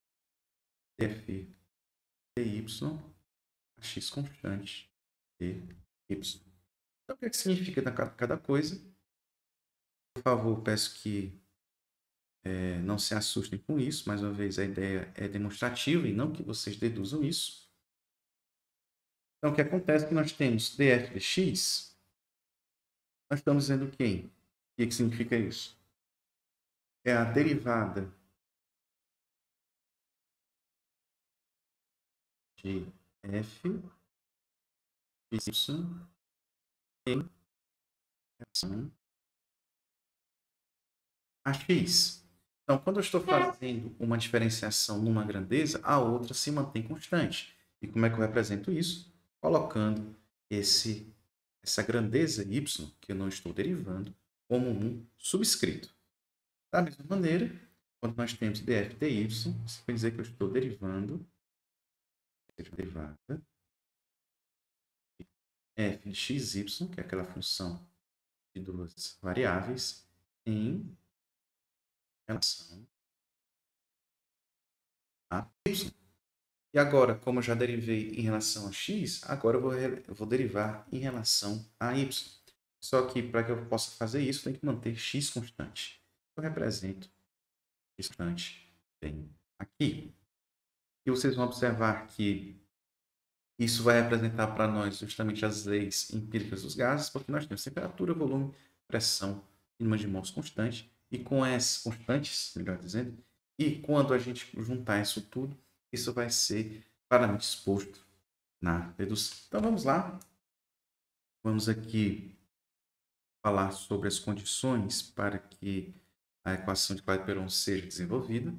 df dy a x constante dy. Então, o que, é que significa cada coisa? Por favor, peço que é, não se assustem com isso. Mais uma vez, a ideia é demonstrativa e não que vocês deduzam isso. Então, o que acontece é que nós temos df dx. Nós estamos dizendo o quê? O que, que significa isso? É a derivada de f de y em relação a x. Então, quando eu estou fazendo uma diferenciação numa grandeza, a outra se mantém constante. E como é que eu represento isso? Colocando esse, essa grandeza y, que eu não estou derivando, como um subscrito. Da mesma maneira, quando nós temos df dy, isso quer dizer que eu estou derivando derivada f de xy, que é aquela função de duas variáveis, em relação a y. E agora, como eu já derivei em relação a x, agora eu vou, eu vou derivar em relação a y. Só que para que eu possa fazer isso, tem que manter x constante. Eu represento x constante bem aqui. E vocês vão observar que isso vai representar para nós justamente as leis empíricas dos gases, porque nós temos temperatura, volume, pressão e número de mols constante. E com essas constantes, melhor dizendo, e quando a gente juntar isso tudo, isso vai ser claramente exposto na dedução. Então vamos lá. Vamos aqui falar sobre as condições para que a equação de Clapeyron seja desenvolvida.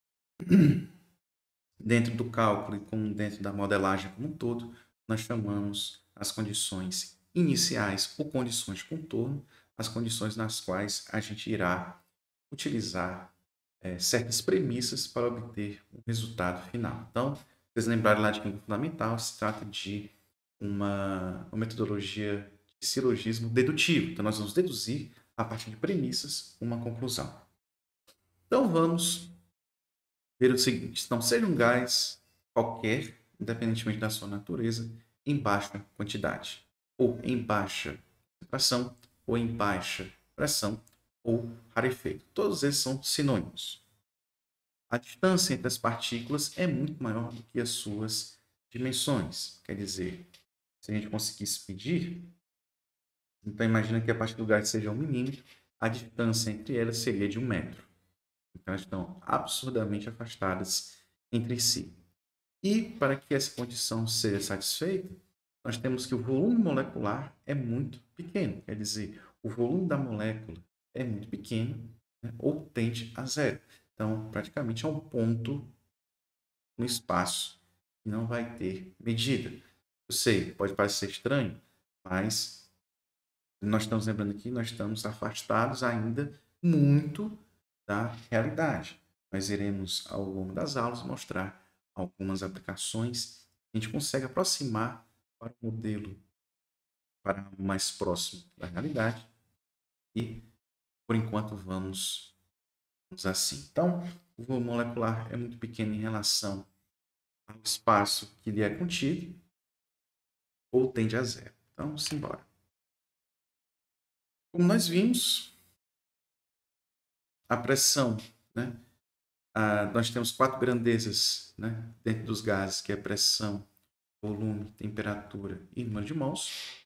Dentro do cálculo e como dentro da modelagem como um todo, nós chamamos as condições iniciais ou condições de contorno, as condições nas quais a gente irá utilizar é, certas premissas para obter um resultado final. Então, vocês lembrarem lá de química fundamental, se trata de uma, uma metodologia de silogismo dedutivo. Então, nós vamos deduzir, a partir de premissas, uma conclusão. Então, vamos ver o seguinte: então, seja um gás qualquer, independentemente da sua natureza, em baixa quantidade, ou em baixa concentração, ou em baixa pressão, ou rarefeito. Todos esses são sinônimos. A distância entre as partículas é muito maior do que as suas dimensões. Quer dizer, se a gente conseguisse medir, então imagina que a partir do gás seja um milímetro, a distância entre elas seria de um metro. Então, elas estão absurdamente afastadas entre si. E para que essa condição seja satisfeita, nós temos que o volume molecular é muito pequeno. Quer dizer, o volume da molécula é muito pequeno, né, ou tende a zero. Então, praticamente é um ponto no espaço e não vai ter medida. Eu sei, pode parecer estranho, mas nós estamos lembrando que nós estamos afastados ainda muito da realidade. Nós iremos, ao longo das aulas, mostrar algumas aplicações que a gente consegue aproximar para o modelo para mais próximo da realidade e, por enquanto, vamos, vamos assim. Então, o volume molecular é muito pequeno em relação ao espaço que lhe é contido ou tende a zero. Então, simbora. Como nós vimos, a pressão, né? Ah, nós temos quatro grandezas, né, dentro dos gases, que é pressão, volume, temperatura e número de mols.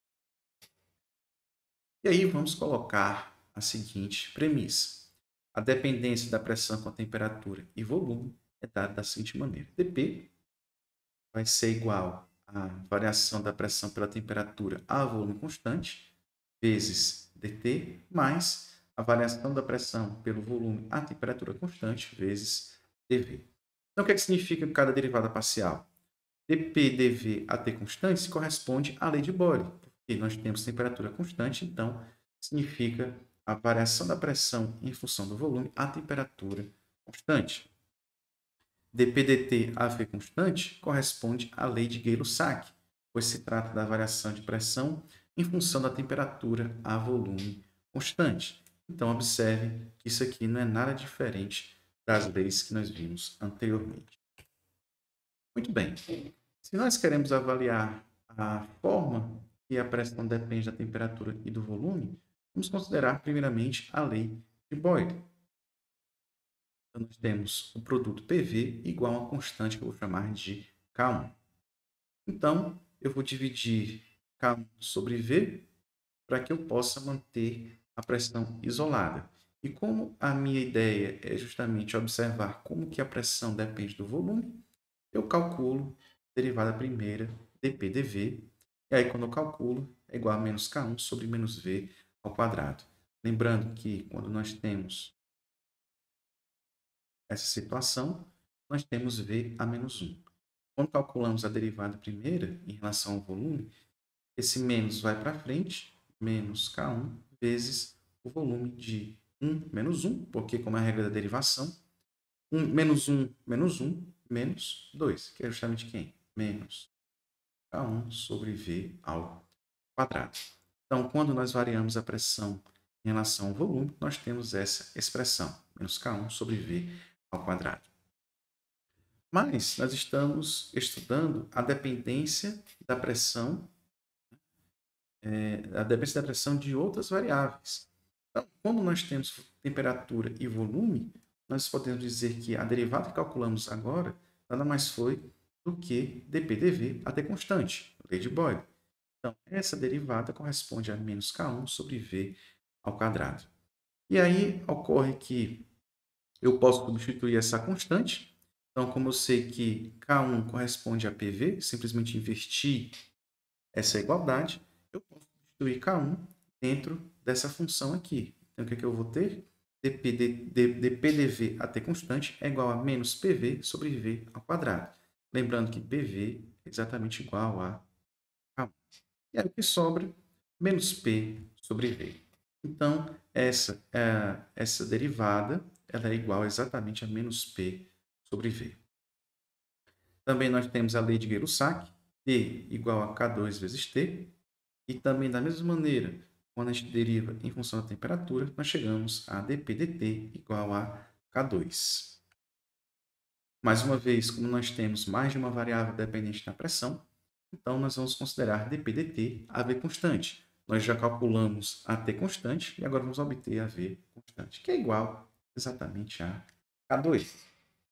E aí vamos colocar a seguinte premissa. A dependência da pressão com a temperatura e volume é dada da seguinte maneira. dP vai ser igual à variação da pressão pela temperatura a volume constante, vezes dt, mais a variação da pressão pelo volume a temperatura constante, vezes dV. Então, o que, é que significa cada derivada parcial? dP dV a t constante corresponde à lei de Boyle, porque nós temos temperatura constante, então significa a variação da pressão em função do volume a temperatura constante. dP dt a V constante corresponde à lei de Gay-Lussac, pois se trata da variação de pressão em função da temperatura a volume constante. Então, observe que isso aqui não é nada diferente das leis que nós vimos anteriormente. Muito bem. Se nós queremos avaliar a forma que a pressão depende da temperatura e do volume, vamos considerar primeiramente a lei de Boyle. Então, nós temos o produto P V igual a uma constante que eu vou chamar de K um. Então, eu vou dividir K um sobre V para que eu possa manter a pressão isolada. E como a minha ideia é justamente observar como que a pressão depende do volume, eu calculo a derivada primeira, dP dV, e aí quando eu calculo, é igual a menos K um sobre menos V ao quadrado. Lembrando que quando nós temos essa situação, nós temos V a menos um. Quando calculamos a derivada primeira em relação ao volume, esse menos vai para frente, menos K um vezes o volume de um menos um, porque como é a regra da derivação, um, menos um menos um, menos dois, que é justamente quem? Menos K um sobre V ao quadrado. Então, quando nós variamos a pressão em relação ao volume, nós temos essa expressão, menos K um sobre V ao quadrado. Mas nós estamos estudando a dependência da pressão, é, a dependência da pressão de outras variáveis. Então, como nós temos temperatura e volume, nós podemos dizer que a derivada que calculamos agora nada mais foi do que dP dV até constante, lei de Boyle. Então, essa derivada corresponde a menos K um sobre V ao quadrado. E aí ocorre que eu posso substituir essa constante. Então, como eu sei que K um corresponde a P V, simplesmente inverti essa igualdade, eu posso substituir K um dentro dessa função aqui. Então, o que, é que eu vou ter? dP, dP dV até constante é igual a menos P V sobre V ao quadrado. Lembrando que P V é exatamente igual a K um. E aí o que sobra? Menos P sobre V. Então, essa, é, essa derivada ela é igual exatamente a menos P sobre V. Também nós temos a lei de Gay-Lussac, T igual a K dois vezes T. E também, da mesma maneira, quando a gente deriva em função da temperatura, nós chegamos a dP dt igual a K dois. Mais uma vez, como nós temos mais de uma variável dependente da pressão, então nós vamos considerar dP dt a V constante. Nós já calculamos a T constante e agora vamos obter a V constante, que é igual exatamente a K dois.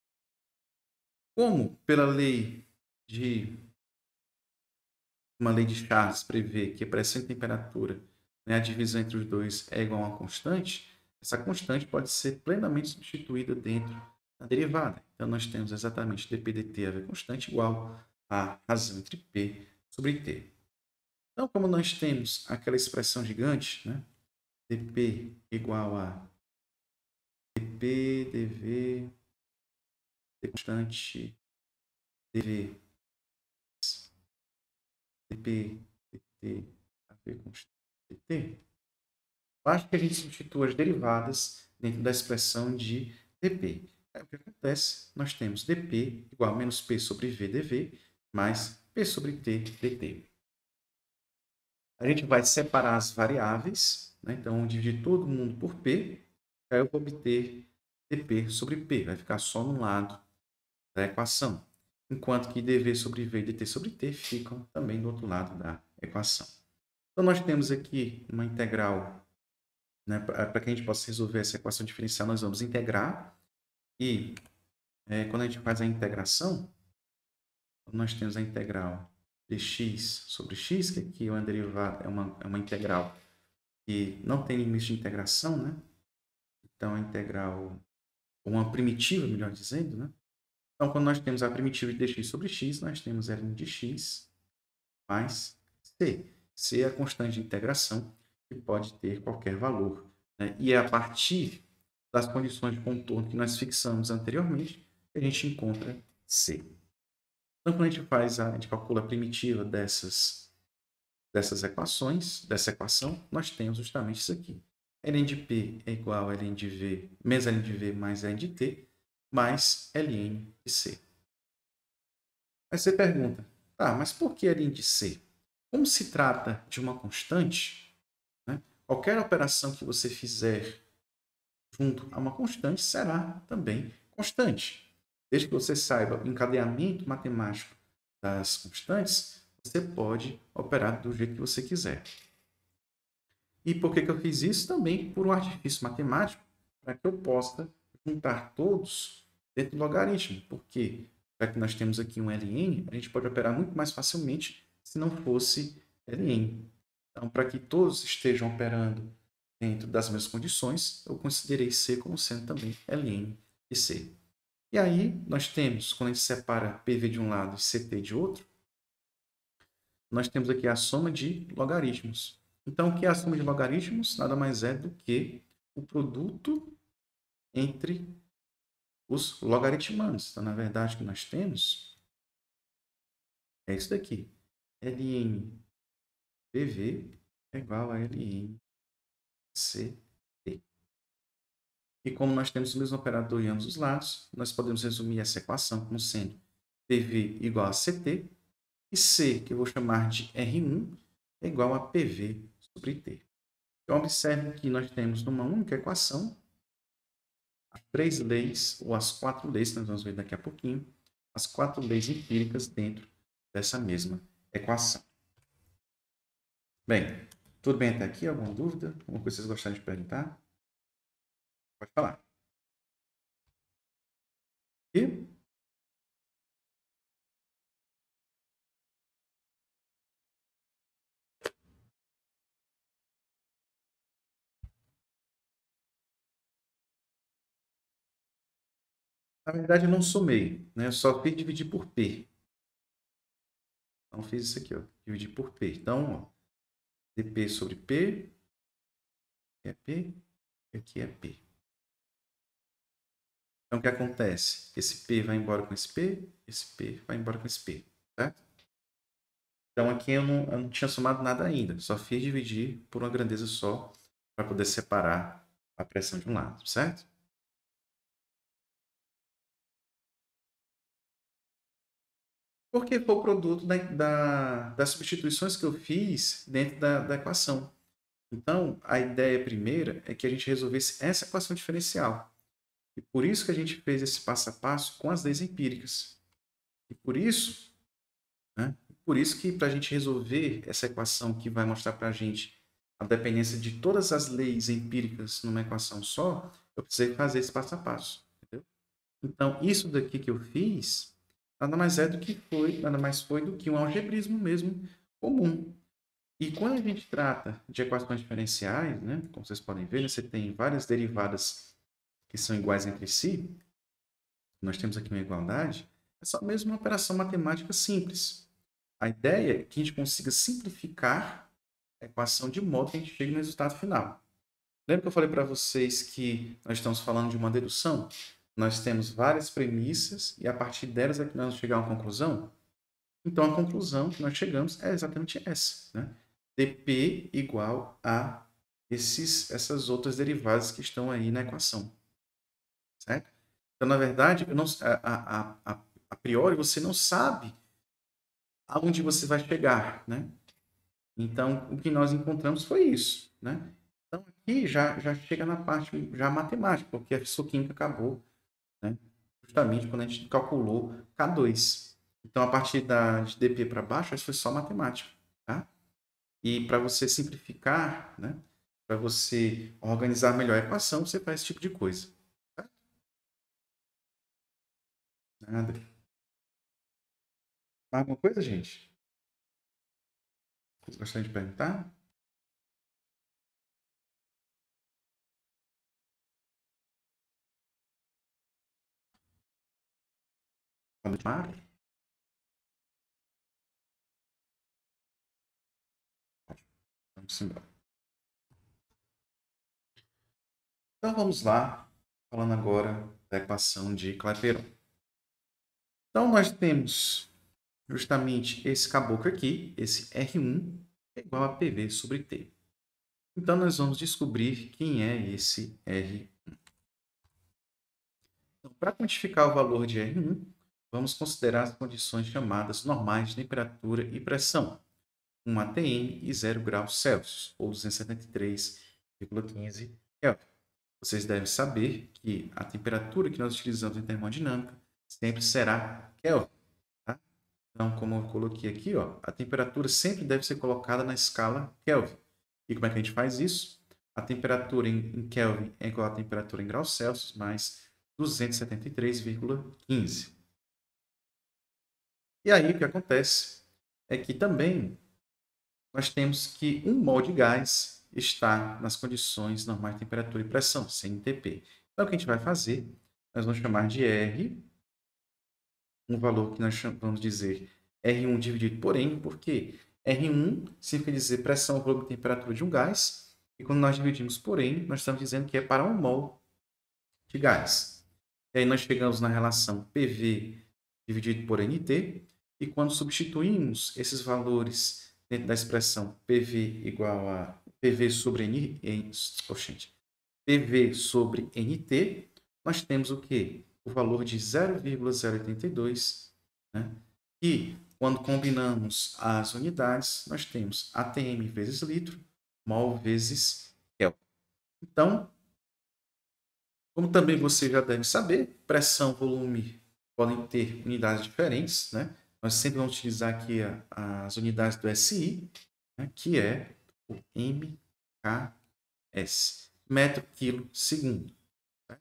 Como pela lei de uma lei de Charles prevê que a pressão e temperatura, né, a divisão entre os dois é igual a uma constante, essa constante pode ser plenamente substituída dentro da derivada. Então, nós temos exatamente dP dt a V constante igual a razão entre P sobre T. Então, como nós temos aquela expressão gigante, né, dP igual a dP dV T constante dv, dp, dt, a v constante dt, basta que a gente substitua as derivadas dentro da expressão de dp. Aí, o que acontece? Nós temos dp igual a menos p sobre v dv mais p sobre t dt. A gente vai separar as variáveis, né? Então, dividir todo mundo por p, aí eu vou obter dp sobre p, vai ficar só no lado da equação, enquanto que dv sobre v e dt sobre t ficam também do outro lado da equação. Então, nós temos aqui uma integral, né? Para que a gente possa resolver essa equação diferencial, nós vamos integrar, e é, quando a gente faz a integração, nós temos a integral dx sobre x, que aqui é uma derivada, é uma, é uma integral que não tem limite de integração, né? Então, a integral, uma primitiva, melhor dizendo, né? Então, quando nós temos a primitiva de dx sobre x, nós temos L de x mais c. C é a constante de integração, que pode ter qualquer valor, né? E é a partir das condições de contorno que nós fixamos anteriormente que a gente encontra c. Então, quando a gente faz a, a gente calcula a primitiva dessas, dessas equações, dessa equação, nós temos justamente isso aqui. Ln de P é igual a Ln de V, menos Ln de V mais Ln de T, mais Ln de C. Aí você pergunta, tá, mas por que Ln de C? Como se trata de uma constante, né, qualquer operação que você fizer junto a uma constante será também constante. Desde que você saiba o encadeamento matemático das constantes, você pode operar do jeito que você quiser. E por que que eu fiz isso? Também por um artifício matemático, para que eu possa juntar todos dentro do logaritmo. Porque, já que nós temos aqui um Ln, a gente pode operar muito mais facilmente se não fosse Ln. Então, para que todos estejam operando dentro das mesmas condições, eu considerei C como sendo também Ln de C. E aí, nós temos, quando a gente separa P V de um lado e C T de outro, nós temos aqui a soma de logaritmos. Então, o que é a soma de logaritmos? Nada mais é do que o produto entre os logaritmandos. Então, na verdade, o que nós temos é isso daqui. Ln P V é igual a Ln C T. E como nós temos o mesmo operador em ambos os lados, nós podemos resumir essa equação como sendo P V igual a C T, e C, que eu vou chamar de R um, é igual a P V sobre T. Então, observe que nós temos numa única equação as três leis, ou as quatro leis, que nós vamos ver daqui a pouquinho, as quatro leis empíricas dentro dessa mesma equação. Bem, tudo bem até aqui? Alguma dúvida? Alguma coisa que vocês gostariam de perguntar? Pode falar. E? Na verdade, eu não somei, né? Eu só fiz dividir por P. Então, fiz isso aqui, ó, dividir por P. Então, ó, dp sobre P, é P, e aqui é P. Então, o que acontece? Esse P vai embora com esse P, esse P vai embora com esse P, certo? Então, aqui eu não, eu não tinha somado nada ainda, só fiz dividir por uma grandeza só, para poder separar a pressão de um lado, certo? Porque foi o produto da, da, das substituições que eu fiz dentro da, da equação. Então, a ideia primeira é que a gente resolvesse essa equação diferencial. E por isso que a gente fez esse passo a passo com as leis empíricas. E por isso, né, por isso que para a gente resolver essa equação que vai mostrar para a gente a dependência de todas as leis empíricas numa equação só, eu precisei fazer esse passo a passo. Entendeu? Então, isso daqui que eu fiz, nada mais é do que foi, nada mais foi do que um algebrismo mesmo comum. E quando a gente trata de equações diferenciais, né, como vocês podem ver, né, você tem várias derivadas que são iguais entre si, nós temos aqui uma igualdade, é só mesmo uma operação matemática simples. A ideia é que a gente consiga simplificar a equação de modo que a gente chegue no resultado final. Lembra que eu falei para vocês que nós estamos falando de uma dedução? nós temos várias premissas e a partir delas é que nós vamos chegar a uma conclusão. Então, a conclusão que nós chegamos é exatamente essa, né? dp igual a esses, essas outras derivadas que estão aí na equação, certo? Então, na verdade, eu não, a, a, a, a priori, você não sabe aonde você vai chegar, né? Então, o que nós encontramos foi isso, né? Então, aqui já, já chega na parte já matemática, porque a físico-química acabou, né? Justamente quando a gente calculou K dois. Então, a partir da, de dp para baixo, isso foi só matemática, tá? E para você simplificar, né? Para você organizar melhor a equação, você faz esse tipo de coisa. Tá? Nada. Mais alguma coisa, gente? Vocês gostariam de perguntar? Pode chamar? Vamos embora. Então vamos lá, falando agora da equação de Clapeyron. Então nós temos justamente esse caboclo aqui, esse R um é igual a P V sobre T. Então nós vamos descobrir quem é esse R um. Então, para quantificar o valor de R um, vamos considerar as condições chamadas normais de temperatura e pressão, um atm e zero graus Celsius, ou duzentos e setenta e três vírgula quinze Kelvin. Vocês devem saber que a temperatura que nós utilizamos em termodinâmica sempre será Kelvin. Tá? Então, como eu coloquei aqui, ó, a temperatura sempre deve ser colocada na escala Kelvin. E como é que a gente faz isso? A temperatura em Kelvin é igual à temperatura em graus Celsius mais duzentos e setenta e três vírgula quinze. E aí o que acontece é que também nós temos que um mol de gás está nas condições normais de temperatura e pressão, C N T P. Então, o que a gente vai fazer? Nós vamos chamar de R, um valor que nós vamos dizer R um dividido por N, porque R um significa dizer pressão, volume e temperatura de um gás, e quando nós dividimos por N, nós estamos dizendo que é para um mol de gás. E aí nós chegamos na relação P V dividido por N T, e quando substituímos esses valores dentro da expressão P V igual a P V sobre N, N oh, gente, P V sobre N T, nós temos o quê? O valor de zero vírgula zero oitenta e dois, né? E quando combinamos as unidades, nós temos atm vezes litro, mol vezes Kelvin. Então, como também você já deve saber, pressão, volume podem ter unidades diferentes, né? Nós sempre vamos utilizar aqui a, as unidades do S I, né? Que é o M K S, metro, quilo, segundo. Tá?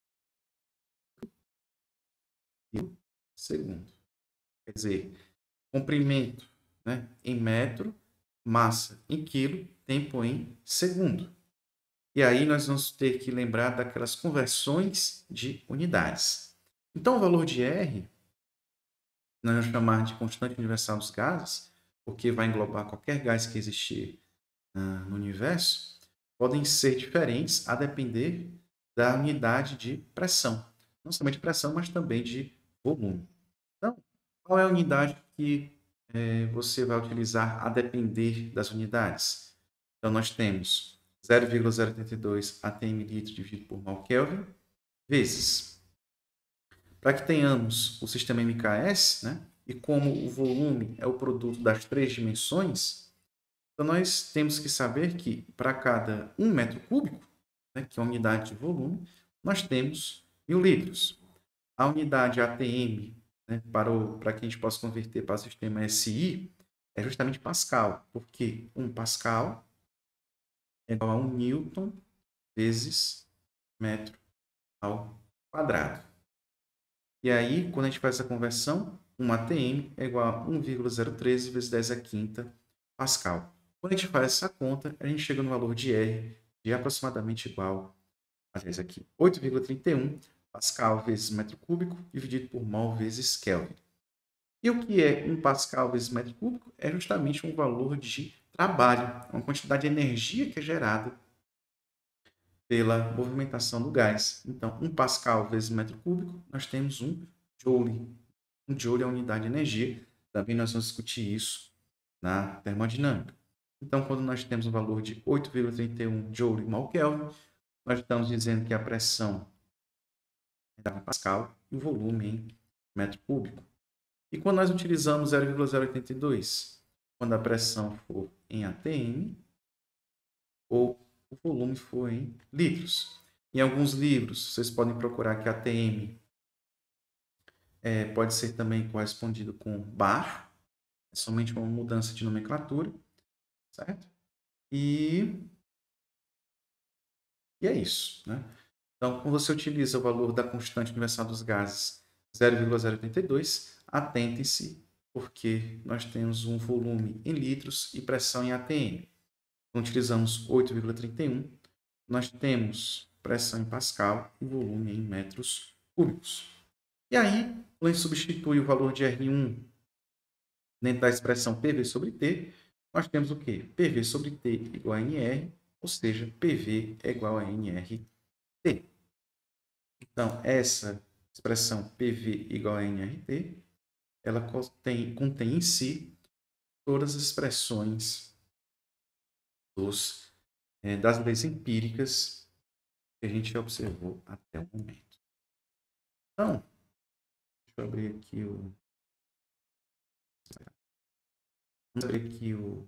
Quilo, segundo. Quer dizer, comprimento, né? Em metro, massa em quilo, tempo em segundo. E aí nós vamos ter que lembrar daquelas conversões de unidades. Então, o valor de R, nós vamos chamar de constante universal dos gases, porque vai englobar qualquer gás que existir uh, no universo, podem ser diferentes a depender da unidade de pressão. Não somente de pressão, mas também de volume. Então, qual é a unidade que eh, você vai utilizar a depender das unidades? Então, nós temos zero vírgula zero oitenta e dois atm litro dividido por mol Kelvin, vezes, para que tenhamos o sistema M K S, né? E como o volume é o produto das três dimensões, então nós temos que saber que para cada um metro cúbico, né, que é a unidade de volume, nós temos mil litros. A unidade atm, né, para, o, para que a gente possa converter para o sistema S I, é justamente Pascal, porque um Pascal é igual a um Newton vezes metro ao quadrado. E aí, quando a gente faz essa conversão, um atm é igual a um vírgula zero treze vezes dez a quinta Pascal. Quando a gente faz essa conta, a gente chega no valor de R de aproximadamente igual, aliás, aqui, oito vírgula trinta e um Pascal vezes metro cúbico dividido por mol vezes Kelvin. E o que é um Pascal vezes metro cúbico? É justamente um valor de trabalho, uma quantidade de energia que é gerada pela movimentação do gás. Então, um pascal vezes metro cúbico, nós temos um joule. Um joule é a unidade de energia. Também nós vamos discutir isso na termodinâmica. Então, quando nós temos um valor de oito vírgula trinta e um joule mal Kelvin, nós estamos dizendo que a pressão é em pascal e o volume em metro cúbico. E quando nós utilizamos zero vírgula zero oitenta e dois, quando a pressão for em A T M ou o volume for em litros. Em alguns livros, vocês podem procurar que A T M é, pode ser também correspondido com bar, é somente uma mudança de nomenclatura, certo? E, e é isso, né? Então, quando você utiliza o valor da constante universal dos gases zero vírgula zero oitenta e dois, atentem-se, porque nós temos um volume em litros e pressão em A T M. Então, utilizamos oito vírgula trinta e um, nós temos pressão em pascal e volume em metros cúbicos. E aí, quando a gente substitui o valor de R um dentro da expressão P V sobre T, nós temos o quê? P V sobre T igual a N R, ou seja, P V é igual a N R T. Então, essa expressão P V igual a N R T, ela contém, contém em si todas as expressões dos, é, das leis empíricas que a gente observou até o momento. Então, deixa eu abrir aqui o... Vamos abrir aqui o...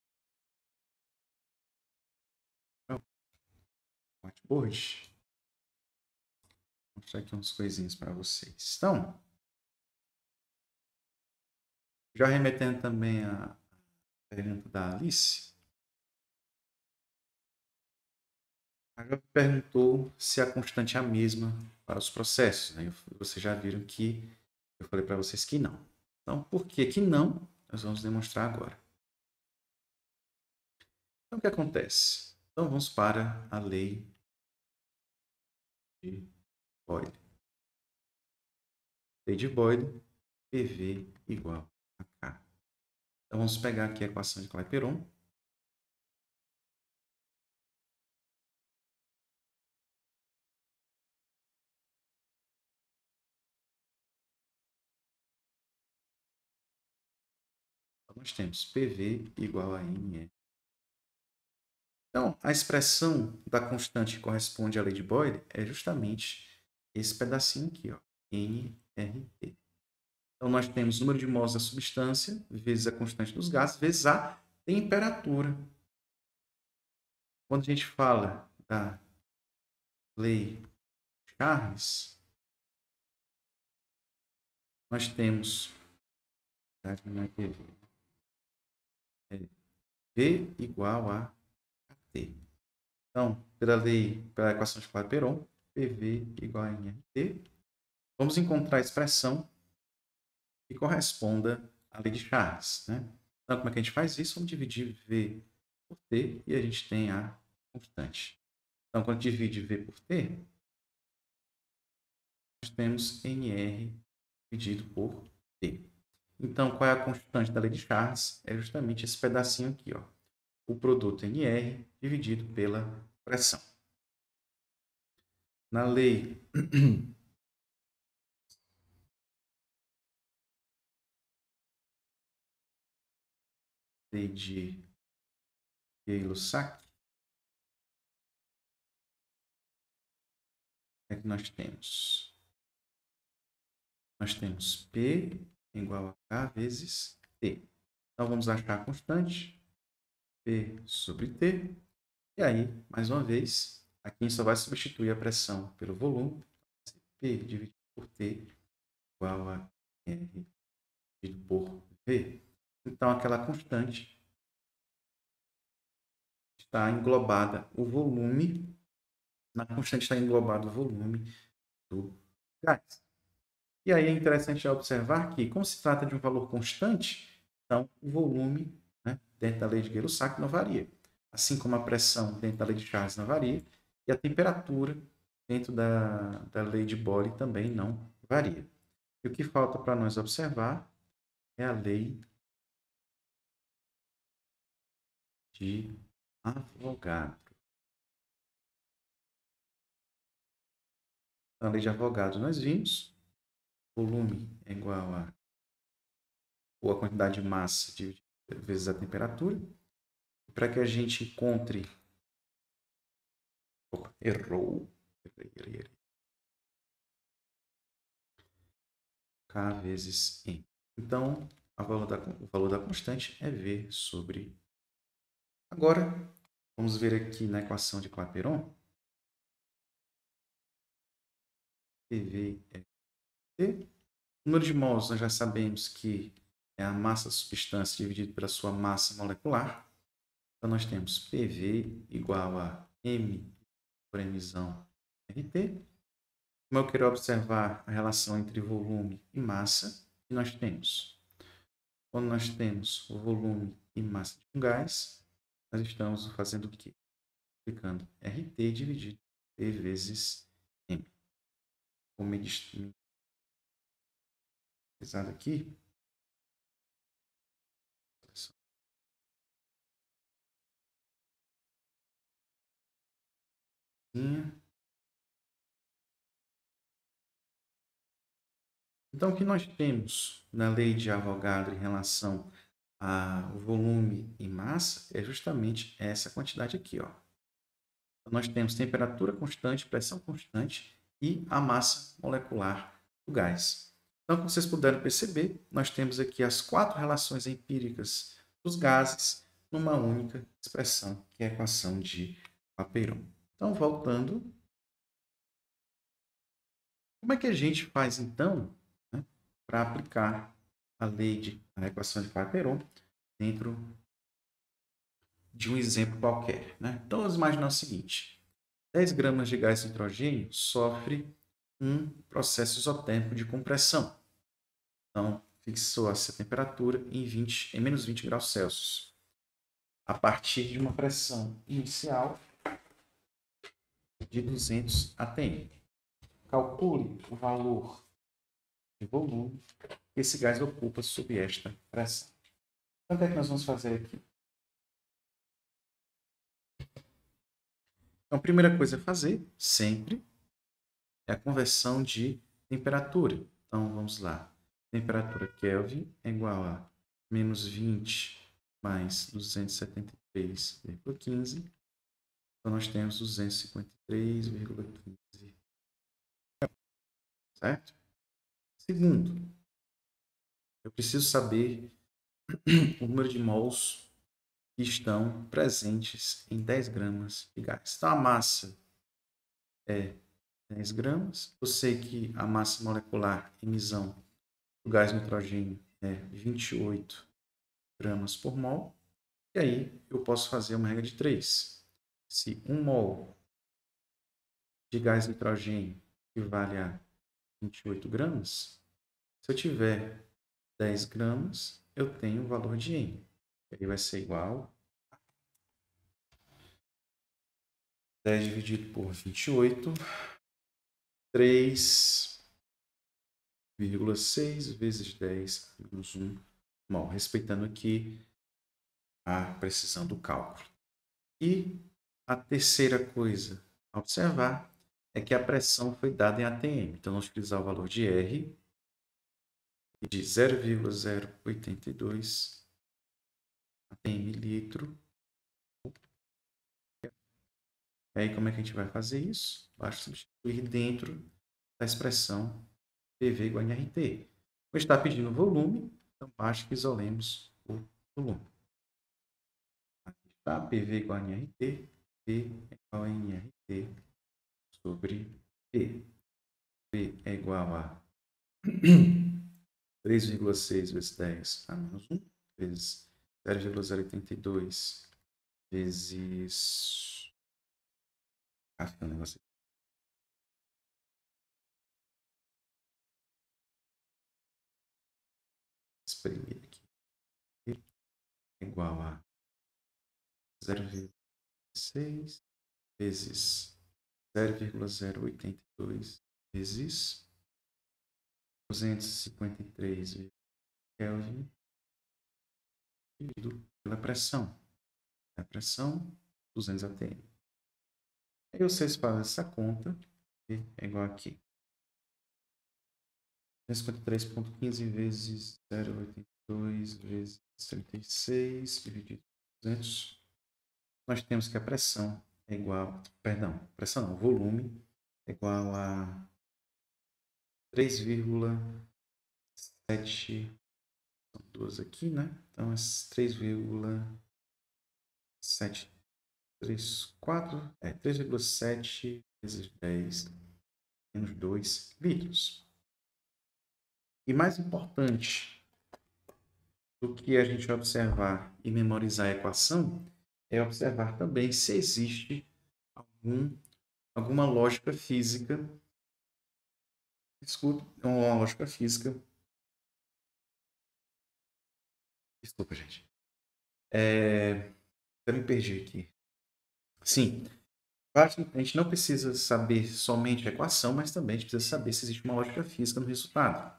whiteboard. Vou mostrar aqui umas coisinhas para vocês. Então, já remetendo também a pergunta da Alice, ela perguntou se a constante é a mesma para os processos, né? Vocês já viram que eu falei para vocês que não. Então, por que que não? Nós vamos demonstrar agora. Então, o que acontece? Então, vamos para a lei de Boyle. Lei de Boyle, P V igual a K. Então, vamos pegar aqui a equação de Clapeyron. Então, nós temos P V igual a N R. Então, a expressão da constante que corresponde à lei de Boyle é justamente esse pedacinho aqui, ó, N R T. Então, nós temos o número de mols da substância vezes a constante dos gases vezes a temperatura. Quando a gente fala da lei de Charles, nós temos é V igual a T. Então, pela lei, pela equação de Clapeyron, P V igual a N R T, vamos encontrar a expressão que corresponda à lei de Charles, né? Então, como é que a gente faz isso? Vamos dividir V por T e a gente tem a constante. Então, quando divide V por T, nós temos N R dividido por T. Então, qual é a constante da lei de Charles? É justamente esse pedacinho aqui, ó. O produto N R dividido pela pressão. Na lei lei de Gay-Lussac, o que é que nós temos? Nós temos P igual a K vezes T. Então, vamos achar a constante, P sobre T. E aí, mais uma vez, aqui a gente só vai substituir a pressão pelo volume. P dividido por T igual a R dividido por V. Então, aquela constante está englobada o volume, na constante está englobado o volume do gás. E aí é interessante observar que, como se trata de um valor constante, então o volume, né, dentro da lei de Gay-Lussac não varia. Assim como a pressão dentro da lei de Charles não varia, e a temperatura dentro da, da lei de Boyle também não varia. E o que falta para nós observar é a lei de Avogadro. Na lei de Avogadro nós vimos, volume é igual a, ou a quantidade de massa dividida vezes a temperatura. Para que a gente encontre... Opa, errou. Errei, errei, errei. K vezes M. Então, a valor da, o valor da constante é V sobre... Agora, vamos ver aqui na equação de Clapeyron. P V é T. O número de mols nós já sabemos que é a massa da substância dividido pela sua massa molecular. Então, nós temos P V igual a M por Mzão R T. Como eu quero observar a relação entre volume e massa, que nós temos? Quando nós temos o volume e massa de um gás, nós estamos fazendo o quê? Aplicando R T dividido P vezes M. Vou me pesado aqui. Então, o que nós temos na lei de Avogadro em relação ao volume e massa é justamente essa quantidade aqui, ó. Então, nós temos temperatura constante, pressão constante e a massa molecular do gás. Então, como vocês puderam perceber, nós temos aqui as quatro relações empíricas dos gases numa única expressão, que é a equação de Clapeyron. Então, voltando, como é que a gente faz, então, né, para aplicar a lei de a equação de Clapeyron dentro de um exemplo qualquer, né? Então, vamos imaginar o seguinte: dez gramas de gás nitrogênio sofre um processo isotérmico de compressão. Então, fixou essa temperatura em, vinte, em menos vinte graus Celsius, a partir de uma pressão inicial de duzentos atm. Calcule o valor de volume que esse gás ocupa sob esta pressão. Então, o que é que nós vamos fazer aqui? Então, a primeira coisa a fazer, sempre, é a conversão de temperatura. Então, vamos lá. Temperatura Kelvin é igual a menos vinte mais duzentos e setenta e três vírgula quinze. Então, nós temos duzentos e cinquenta e três vírgula quinze. Certo? Segundo, eu preciso saber o número de mols que estão presentes em dez gramas de gás. Então, a massa é dez gramas. Eu sei que a massa molecular emissão do gás nitrogênio é vinte e oito gramas por mol. E aí eu posso fazer uma regra de três. Se um mol de gás nitrogênio equivale a vinte e oito gramas, se eu tiver dez gramas, eu tenho o valor de N. E aí vai ser igual a dez dividido por vinte e oito, três vírgula seis vezes dez menos um mol, respeitando aqui a precisão do cálculo. E a terceira coisa a observar é que a pressão foi dada em atm. Então, vamos utilizar o valor de R de zero vírgula zero oito dois atm litro. E aí, como é que a gente vai fazer isso? Basta substituir dentro da expressão P V igual a R T. Como está pedindo volume, então basta que isolemos o volume. Aqui está, P V igual a R T, P igual a N R T sobre P. P é igual a três vírgula seis vezes dez a menos um, vezes zero vírgula zero oito dois vezes... Ah, fica um negócio aqui. Exprimir aqui. É igual a zero vírgula seis vezes zero vírgula zero oito dois vezes duzentos e cinquenta e três Kelvin dividido pela pressão. A pressão, duzentos atm. Aí vocês fazem essa conta, que é igual aqui. cinquenta e três ponto quinze vezes zero vírgula oitenta e dois vezes trinta e seis dividido por duzentos. Nós temos que a pressão é igual, perdão, pressão não, volume é igual a três vírgula sete, são duas aqui, né? Então, é três vírgula sete três quatro, é três vírgula sete vezes dez menos dois litros. E mais importante do que a gente observar e memorizar a equação é observar também se existe algum, alguma lógica física, desculpa, uma lógica física, desculpa, gente, é, eu me perdi aqui. Sim, a gente não precisa saber somente a equação, mas também a gente precisa saber se existe uma lógica física no resultado.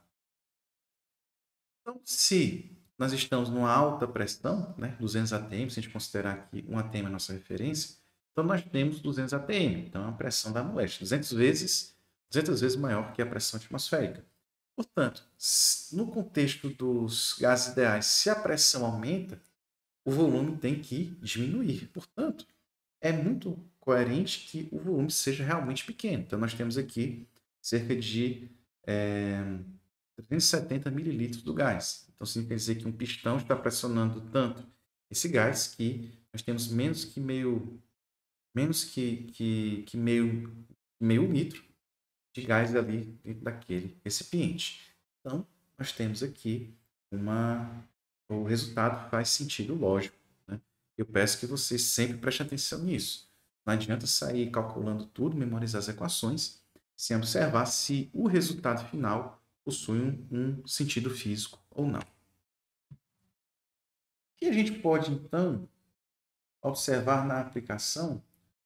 Então, se nós estamos numa alta pressão, né, duzentos atm, se a gente considerar que um atm é a nossa referência, então nós temos duzentos atm, então é uma pressão da molécula, duzentas vezes, duzentas vezes maior que a pressão atmosférica. Portanto, no contexto dos gases ideais, se a pressão aumenta, o volume tem que diminuir. Portanto, é muito coerente que o volume seja realmente pequeno. Então, nós temos aqui cerca de é, trezentos e setenta mililitros do gás. Então, significa dizer que um pistão está pressionando tanto esse gás que nós temos menos que meio, menos que, que, que meio, meio litro de gás ali dentro daquele recipiente. Então, nós temos aqui uma... O resultado faz sentido lógico, né? Eu peço que você sempre preste atenção nisso. Não adianta sair calculando tudo, memorizar as equações, sem observar se o resultado final possui um, um sentido físico ou não. O que a gente pode, então, observar na aplicação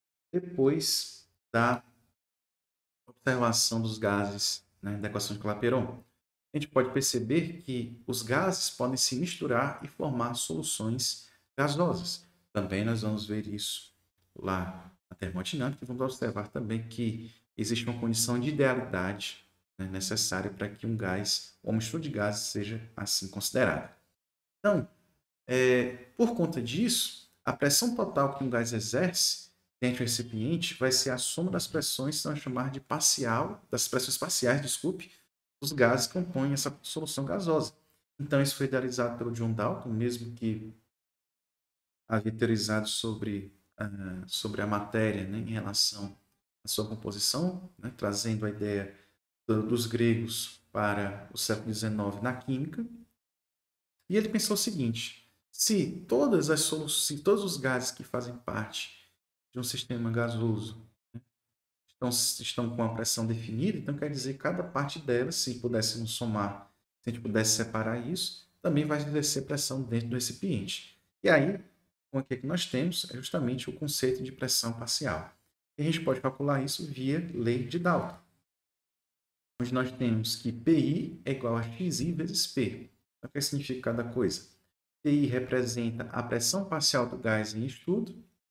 depois da observação dos gases, né, da equação de Clapeyron? A gente pode perceber que os gases podem se misturar e formar soluções gasosas. Também nós vamos ver isso lá na termodinâmica e vamos observar também que existe uma condição de idealidade, né, necessária para que um gás ou uma mistura de gases seja assim considerada. Então, é, por conta disso, a pressão total que um gás exerce dentro do recipiente vai ser a soma das pressões que vamos chamar de parcial, das pressões parciais, desculpe, dos gases que compõem essa solução gasosa. Então, isso foi idealizado pelo John Dalton, mesmo que havia teorizado sobre, uh, sobre a matéria, né, em relação à sua composição, né, trazendo a ideia do, dos gregos para o século dezenove na química. E ele pensou o seguinte: se todas as se todos os gases que fazem parte de um sistema gasoso, né, estão, estão com a pressão definida, então quer dizer que cada parte delas, se pudéssemos somar, se a gente pudesse separar isso, também vai exercer pressão dentro do recipiente. E aí, o que, é que nós temos é justamente o conceito de pressão parcial. E a gente pode calcular isso via lei de Dalton, onde nós temos que Pi é igual a Xi vezes P. O que significa cada coisa? Pi representa a pressão parcial do gás em estudo,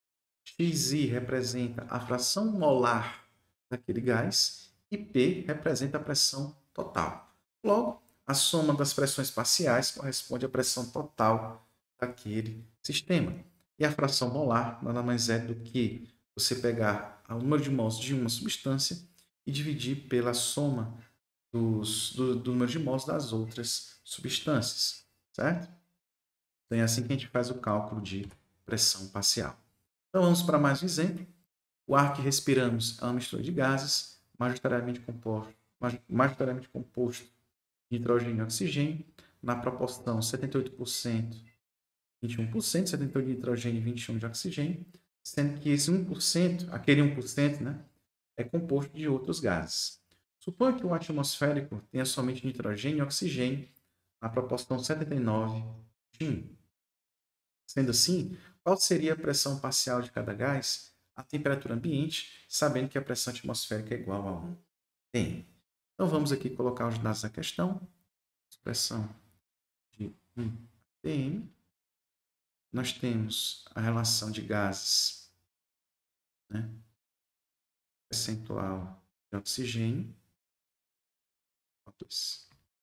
Xi representa a fração molar daquele gás e P representa a pressão total. Logo, a soma das pressões parciais corresponde à pressão total daquele sistema. E a fração molar nada mais é do que você pegar o número de mols de uma substância e dividir pela soma dos, do, do número de mols das outras substâncias, certo? Então é assim que a gente faz o cálculo de pressão parcial. Então vamos para mais um exemplo. O ar que respiramos é uma mistura de gases, majoritariamente composto, majoritariamente composto de nitrogênio e oxigênio, na proporção setenta e oito por cento, vinte e um por cento, setenta e oito de nitrogênio e vinte e um de oxigênio, sendo que esse um por cento, aquele um por cento, né, é composto de outros gases. Suponha que o atmosférico tenha somente nitrogênio e oxigênio, na proporção setenta e nove de um. Sendo assim, qual seria a pressão parcial de cada gás à temperatura ambiente, sabendo que a pressão atmosférica é igual a um T. Então, vamos aqui colocar os dados da questão. Expressão de um atm. Nós temos a relação de gases, né? Percentual de oxigênio.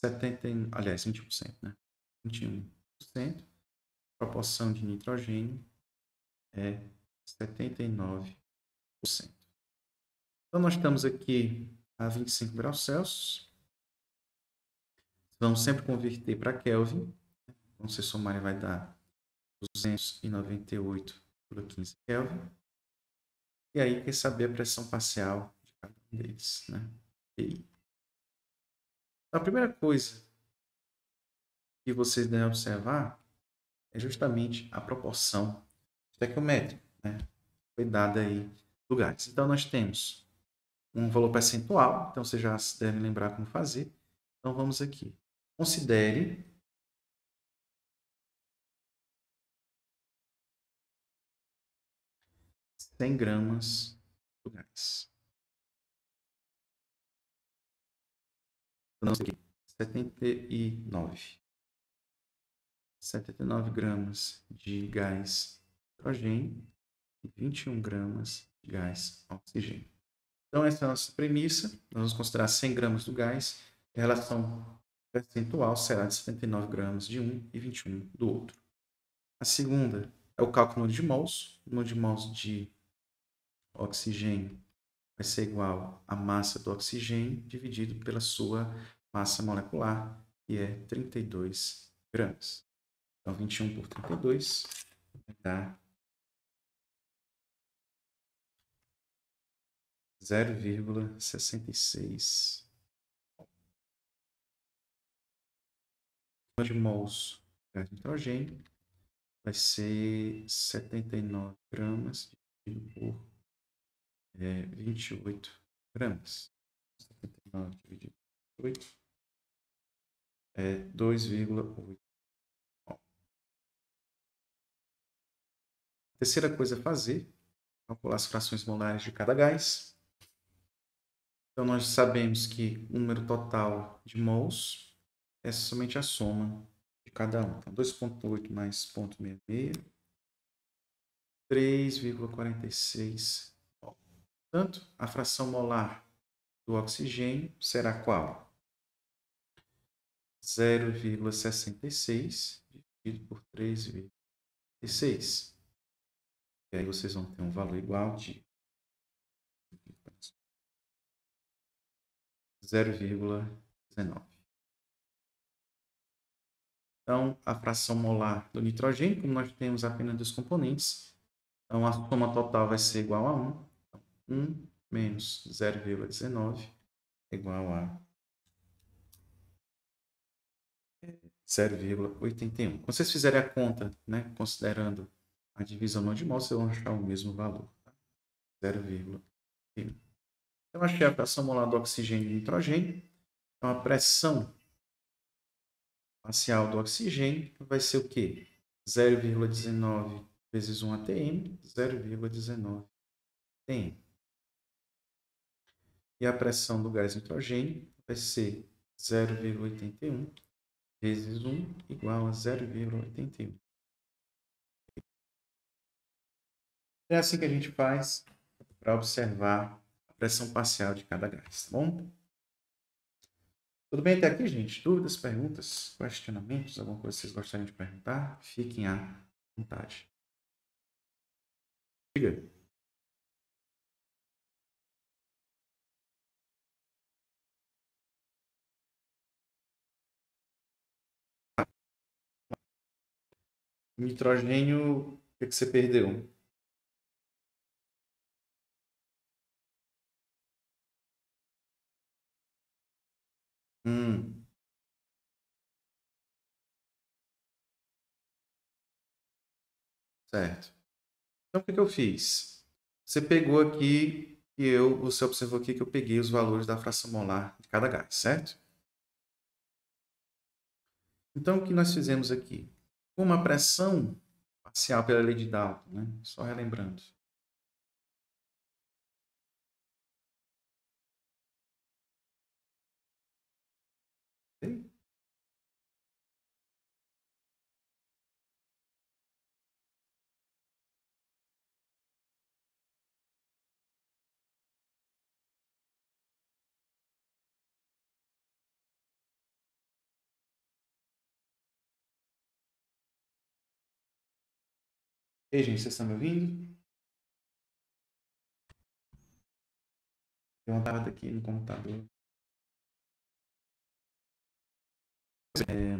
setenta, aliás, vinte e um por cento, né? vinte e um por cento. Proporção de nitrogênio é setenta e nove por cento. Então, nós estamos aqui a vinte e cinco graus Celsius. Vamos sempre converter para Kelvin. Então, se somarem, vai dar duzentos e noventa e oito vírgula quinze Kelvin. E aí, quer saber a pressão parcial de cada um deles, né? E a primeira coisa que vocês devem observar é justamente a proporção estequiométrica, né? Foi dada aí lugares. Então, nós temos um valor percentual, então você já deve lembrar como fazer. Então, vamos aqui. Considere cem gramas do gás. Então, aqui, setenta e nove. setenta e nove gramas de gás nitrogênio e vinte e um gramas de gás oxigênio. Então, essa é a nossa premissa. Nós vamos considerar cem gramas do gás. A relação percentual será de setenta e nove gramas de um e vinte e um do outro. A segunda é o cálculo de mols. O número de mols de oxigênio vai ser igual à massa do oxigênio dividido pela sua massa molecular, que é trinta e dois gramas. Então, vinte e um por trinta e dois vai dar zero vírgula sessenta e seis. O número de mols de gás nitrogênio vai ser setenta e nove gramas dividido por é, vinte e oito gramas. setenta e nove dividido por oito é dois vírgula oito. A terceira coisa a fazer, calcular as frações molares de cada gás. Então, nós sabemos que o número total de mols é somente a soma de cada um. Então, dois vírgula oito mais zero vírgula sessenta e seis, três vírgula quarenta e seis mol. Portanto, a fração molar do oxigênio será qual? zero vírgula sessenta e seis dividido por três vírgula quarenta e seis. E aí vocês vão ter um valor igual de zero vírgula dezenove. Então, a fração molar do nitrogênio, como nós temos apenas dois componentes, então a soma total vai ser igual a um. um menos zero vírgula dezenove é igual a zero vírgula oitenta e um. Quando vocês fizerem a conta, né, considerando a divisão no de mol, vocês vão achar o mesmo valor. Tá? zero vírgula oitenta e um. Então, achei a fração molar do oxigênio e do nitrogênio. Então, a pressão parcial do oxigênio vai ser o quê? zero vírgula dezenove vezes um atm, zero vírgula dezenove atm. E a pressão do gás nitrogênio vai ser zero vírgula oitenta e um vezes um igual a zero vírgula oitenta e um. É assim que a gente faz para observar a pressão parcial de cada gás, tá bom? Tudo bem até aqui, gente? Dúvidas, perguntas, questionamentos, alguma coisa que vocês gostariam de perguntar? Fiquem à vontade. Diga. Nitrogênio, o que, que você perdeu? Hum, certo. Então, o que, que eu fiz? Você pegou aqui e eu, você observou aqui que eu peguei os valores da fração molar de cada gás, certo? Então, o que nós fizemos aqui? Como a pressão parcial pela lei de Dalton, né? Só relembrando. Ok? Ei, gente, vocês estão me ouvindo? Eu andava aqui no computador. É...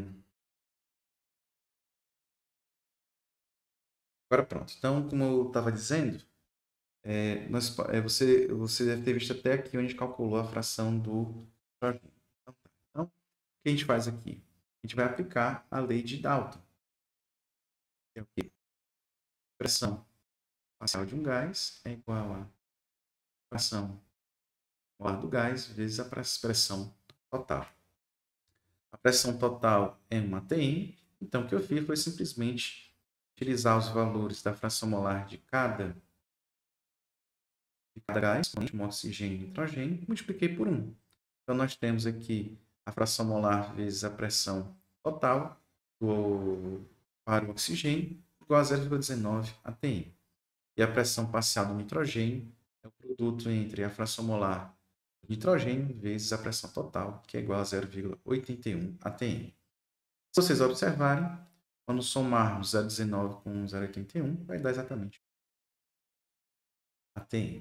Agora pronto. Então, como eu estava dizendo, é, nós, é, você, você deve ter visto até aqui onde calculou a fração do nitrogênio. Então, o que a gente faz aqui? A gente vai aplicar a lei de Dalton. Que é o quê? A pressão parcial de um gás é igual à pressão molar do gás vezes a pressão total. A pressão total é um atm, então o que eu fiz foi simplesmente utilizar os valores da fração molar de cada, de cada gás, como oxigênio e nitrogênio, e multipliquei por um. Então nós temos aqui a fração molar vezes a pressão total do, para o oxigênio igual a zero vírgula dezenove atm. E a pressão parcial do nitrogênio é o produto entre a fração molar do nitrogênio vezes a pressão total, que é igual a zero vírgula oitenta e um atm. Se vocês observarem, quando somarmos zero vírgula dezenove com zero vírgula oitenta e um, vai dar exatamente atm.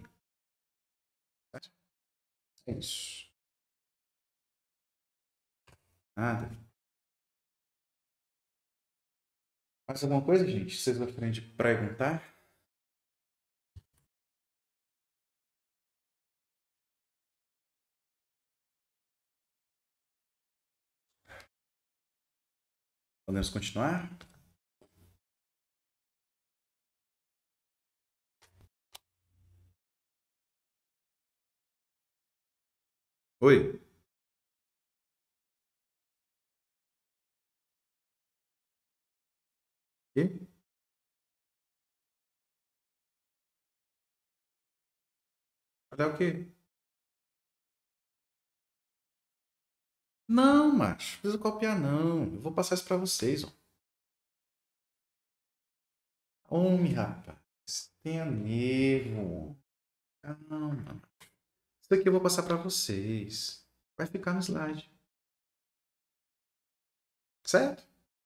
É isso. Nada. Mais alguma coisa, gente? Vocês gostariam de perguntar? Podemos continuar? Oi? E? Olha o quê? Não, macho. Não precisa copiar, não. Eu vou passar isso para vocês. Ó. Homem, rapaz. Tenha nervo. Calma. Isso aqui eu vou passar para vocês. Vai ficar no slide. Certo?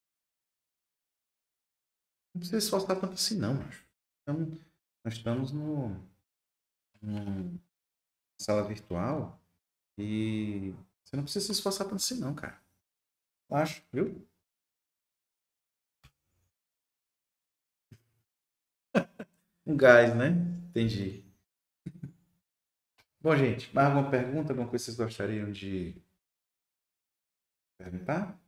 Não precisa se esforçar tanto assim, não, macho. Então, nós estamos no, no sala virtual e você não precisa se esforçar tanto assim, não, cara. Acho, viu? Um gás, né? Entendi. Bom, gente, mais alguma pergunta? Alguma coisa que vocês gostariam de perguntar?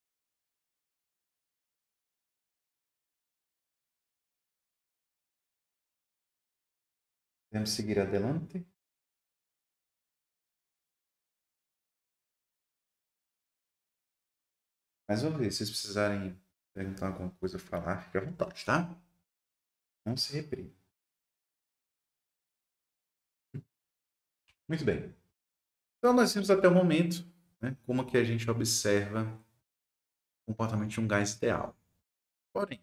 Podemos seguir adelante? Mais uma vez, se vocês precisarem perguntar alguma coisa ou falar, fique à vontade, tá? Não se reprima. Muito bem. Então, nós vimos até o momento, né, como que a gente observa o comportamento de um gás ideal. Porém,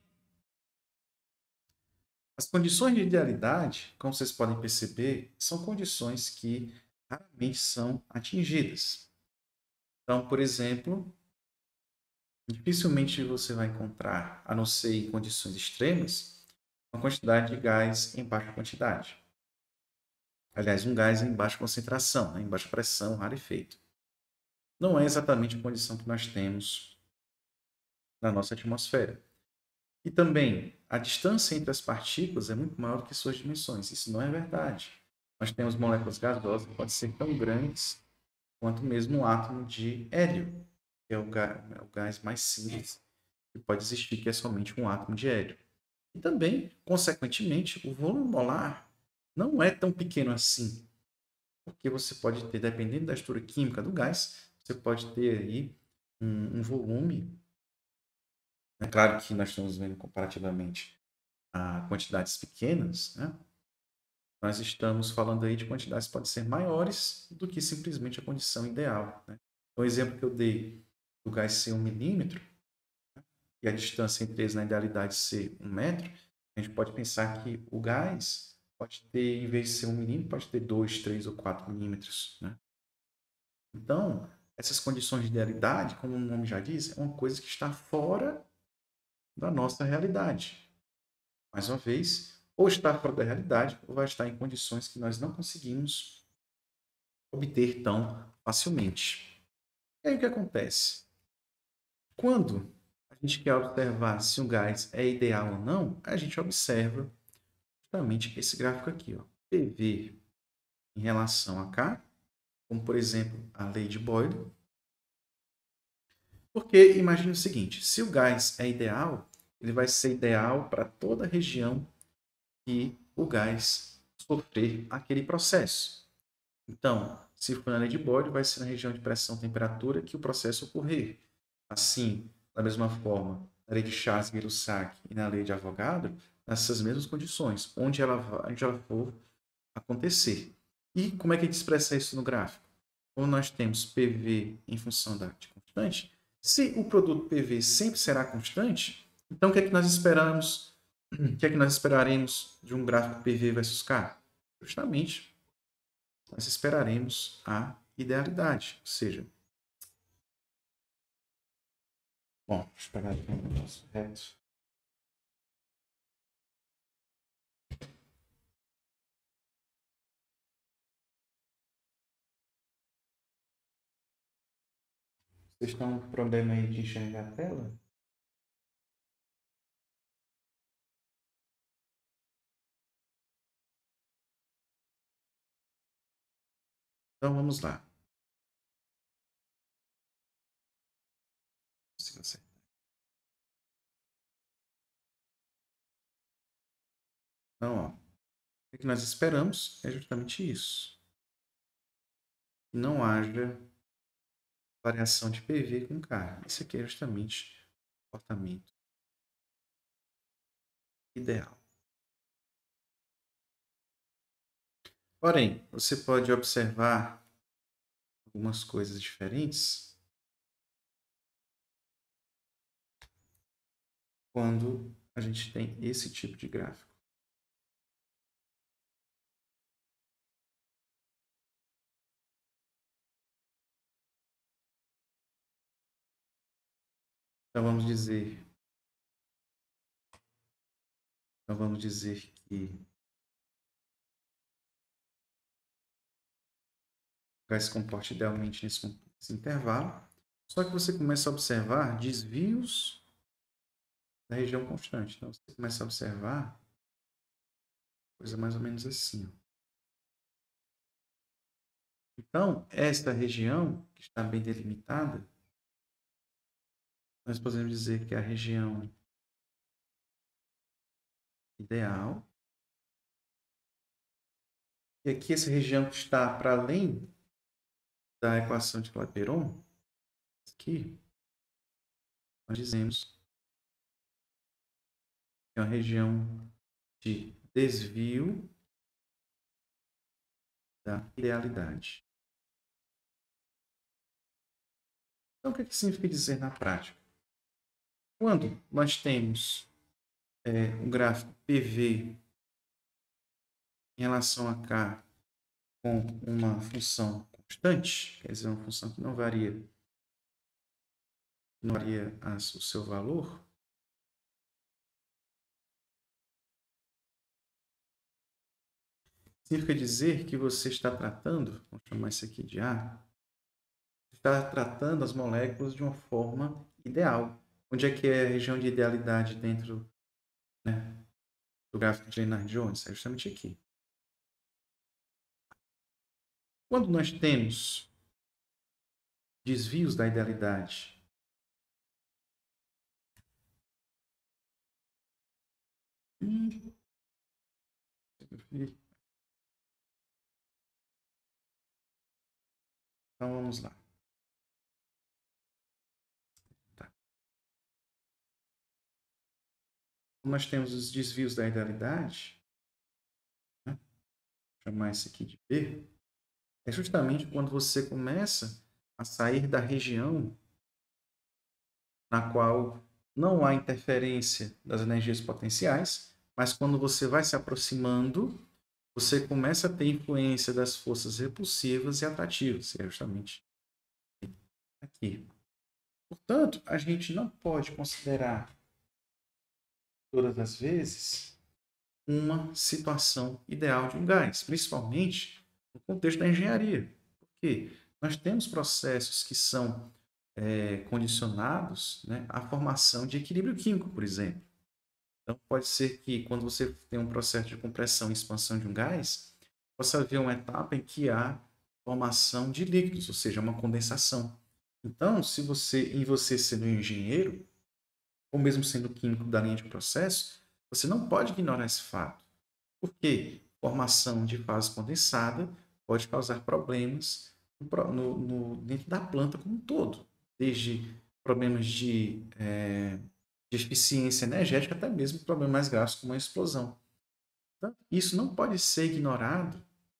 as condições de idealidade, como vocês podem perceber, são condições que raramente são atingidas. Então, por exemplo, dificilmente você vai encontrar, a não ser em condições extremas, uma quantidade de gás em baixa quantidade. Aliás, um gás em baixa concentração, né, em baixa pressão, rarefeito. Não é exatamente a condição que nós temos na nossa atmosfera. E também, a distância entre as partículas é muito maior do que suas dimensões. Isso não é verdade. Nós temos moléculas gasosas que podem ser tão grandes quanto mesmo um átomo de hélio, que é o gás, é o gás mais simples que pode existir, que é somente um átomo de hélio. E também, consequentemente, o volume molar não é tão pequeno assim, porque você pode ter, dependendo da estrutura química do gás, você pode ter aí um, um volume. É claro que nós estamos vendo comparativamente a quantidades pequenas, né? Nós estamos falando aí de quantidades que podem ser maiores do que simplesmente a condição ideal. Né? O exemplo que eu dei do gás ser um milímetro, né? E a distância entre eles na idealidade ser um metro, a gente pode pensar que o gás pode ter, em vez de ser um milímetro, pode ter dois, três ou quatro milímetros. Né? Então, essas condições de idealidade, como o nome já diz, é uma coisa que está fora da nossa realidade. mais uma vez, ou está fora da realidade, ou vai estar em condições que nós não conseguimos obter tão facilmente. E aí o que acontece? Quando a gente quer observar se um gás é ideal ou não, a gente observa justamente esse gráfico aqui, ó, P V em relação a K, como por exemplo a lei de Boyle. Porque imagine o seguinte, se o gás é ideal, ele vai ser ideal para toda a região que o gás sofrer aquele processo. Então, se for na lei de Boyle, vai ser na região de pressão e temperatura que o processo ocorrer. Assim, da mesma forma, na lei de Charles-Gerussac e na lei de Avogadro, nessas mesmas condições, onde ela, onde ela for acontecer. E como é que a gente expressa isso no gráfico? Quando nós temos P V em função da de constante, se o produto P V sempre será constante, então o que é que nós esperamos? O que é que nós esperaremos de um gráfico P V versus K? Justamente, nós esperaremos a idealidade, ou seja, bom, deixa eu pegar aqui um negócio reto. Vocês estão com problema aí de enxergar a tela? Então vamos lá. Se você... Então, ó, o que nós esperamos é justamente isso. Que não haja variação de P V com K. Isso aqui é justamente o comportamento ideal. Porém, você pode observar algumas coisas diferentes quando a gente tem esse tipo de gráfico. Então vamos dizer, então vamos dizer que vai se comporta idealmente nesse, nesse intervalo, só que você começa a observar desvios da região constante. Então você começa a observar coisa mais ou menos assim. Então, esta região que está bem delimitada, nós podemos dizer que é a região ideal. E aqui essa região que está para além da equação de Clapeyron, aqui, nós dizemos que é uma região de desvio da idealidade. Então, o que, é que significa dizer na prática? Quando nós temos é, um gráfico P V em relação a K com uma função constante, quer dizer, uma função que não varia, não varia o seu valor, significa dizer que você está tratando, vamos chamar isso aqui de A, está tratando as moléculas de uma forma ideal. Onde é que é a região de idealidade dentro, né, do gráfico de Lennard-Jones? É justamente aqui. Quando nós temos desvios da idealidade, então vamos lá. Tá. Quando nós temos os desvios da idealidade, né, vou chamar isso aqui de B, é justamente quando você começa a sair da região na qual não há interferência das energias potenciais, mas quando você vai se aproximando, você começa a ter influência das forças repulsivas e atrativas, que é justamente aqui. Portanto, a gente não pode considerar todas as vezes uma situação ideal de um gás, principalmente no contexto da engenharia. Porque nós temos processos que são é, condicionados, né, à formação de equilíbrio químico, por exemplo. Então, pode ser que quando você tem um processo de compressão e expansão de um gás, possa haver uma etapa em que há formação de líquidos, ou seja, uma condensação. Então, se você, em você sendo um engenheiro, ou mesmo sendo químico da linha de processo, você não pode ignorar esse fato. Porque formação de fase condensada pode causar problemas no, no, dentro da planta como um todo, desde problemas de, é, de eficiência energética até mesmo problemas mais graves como a explosão. Então, isso não pode ser ignorado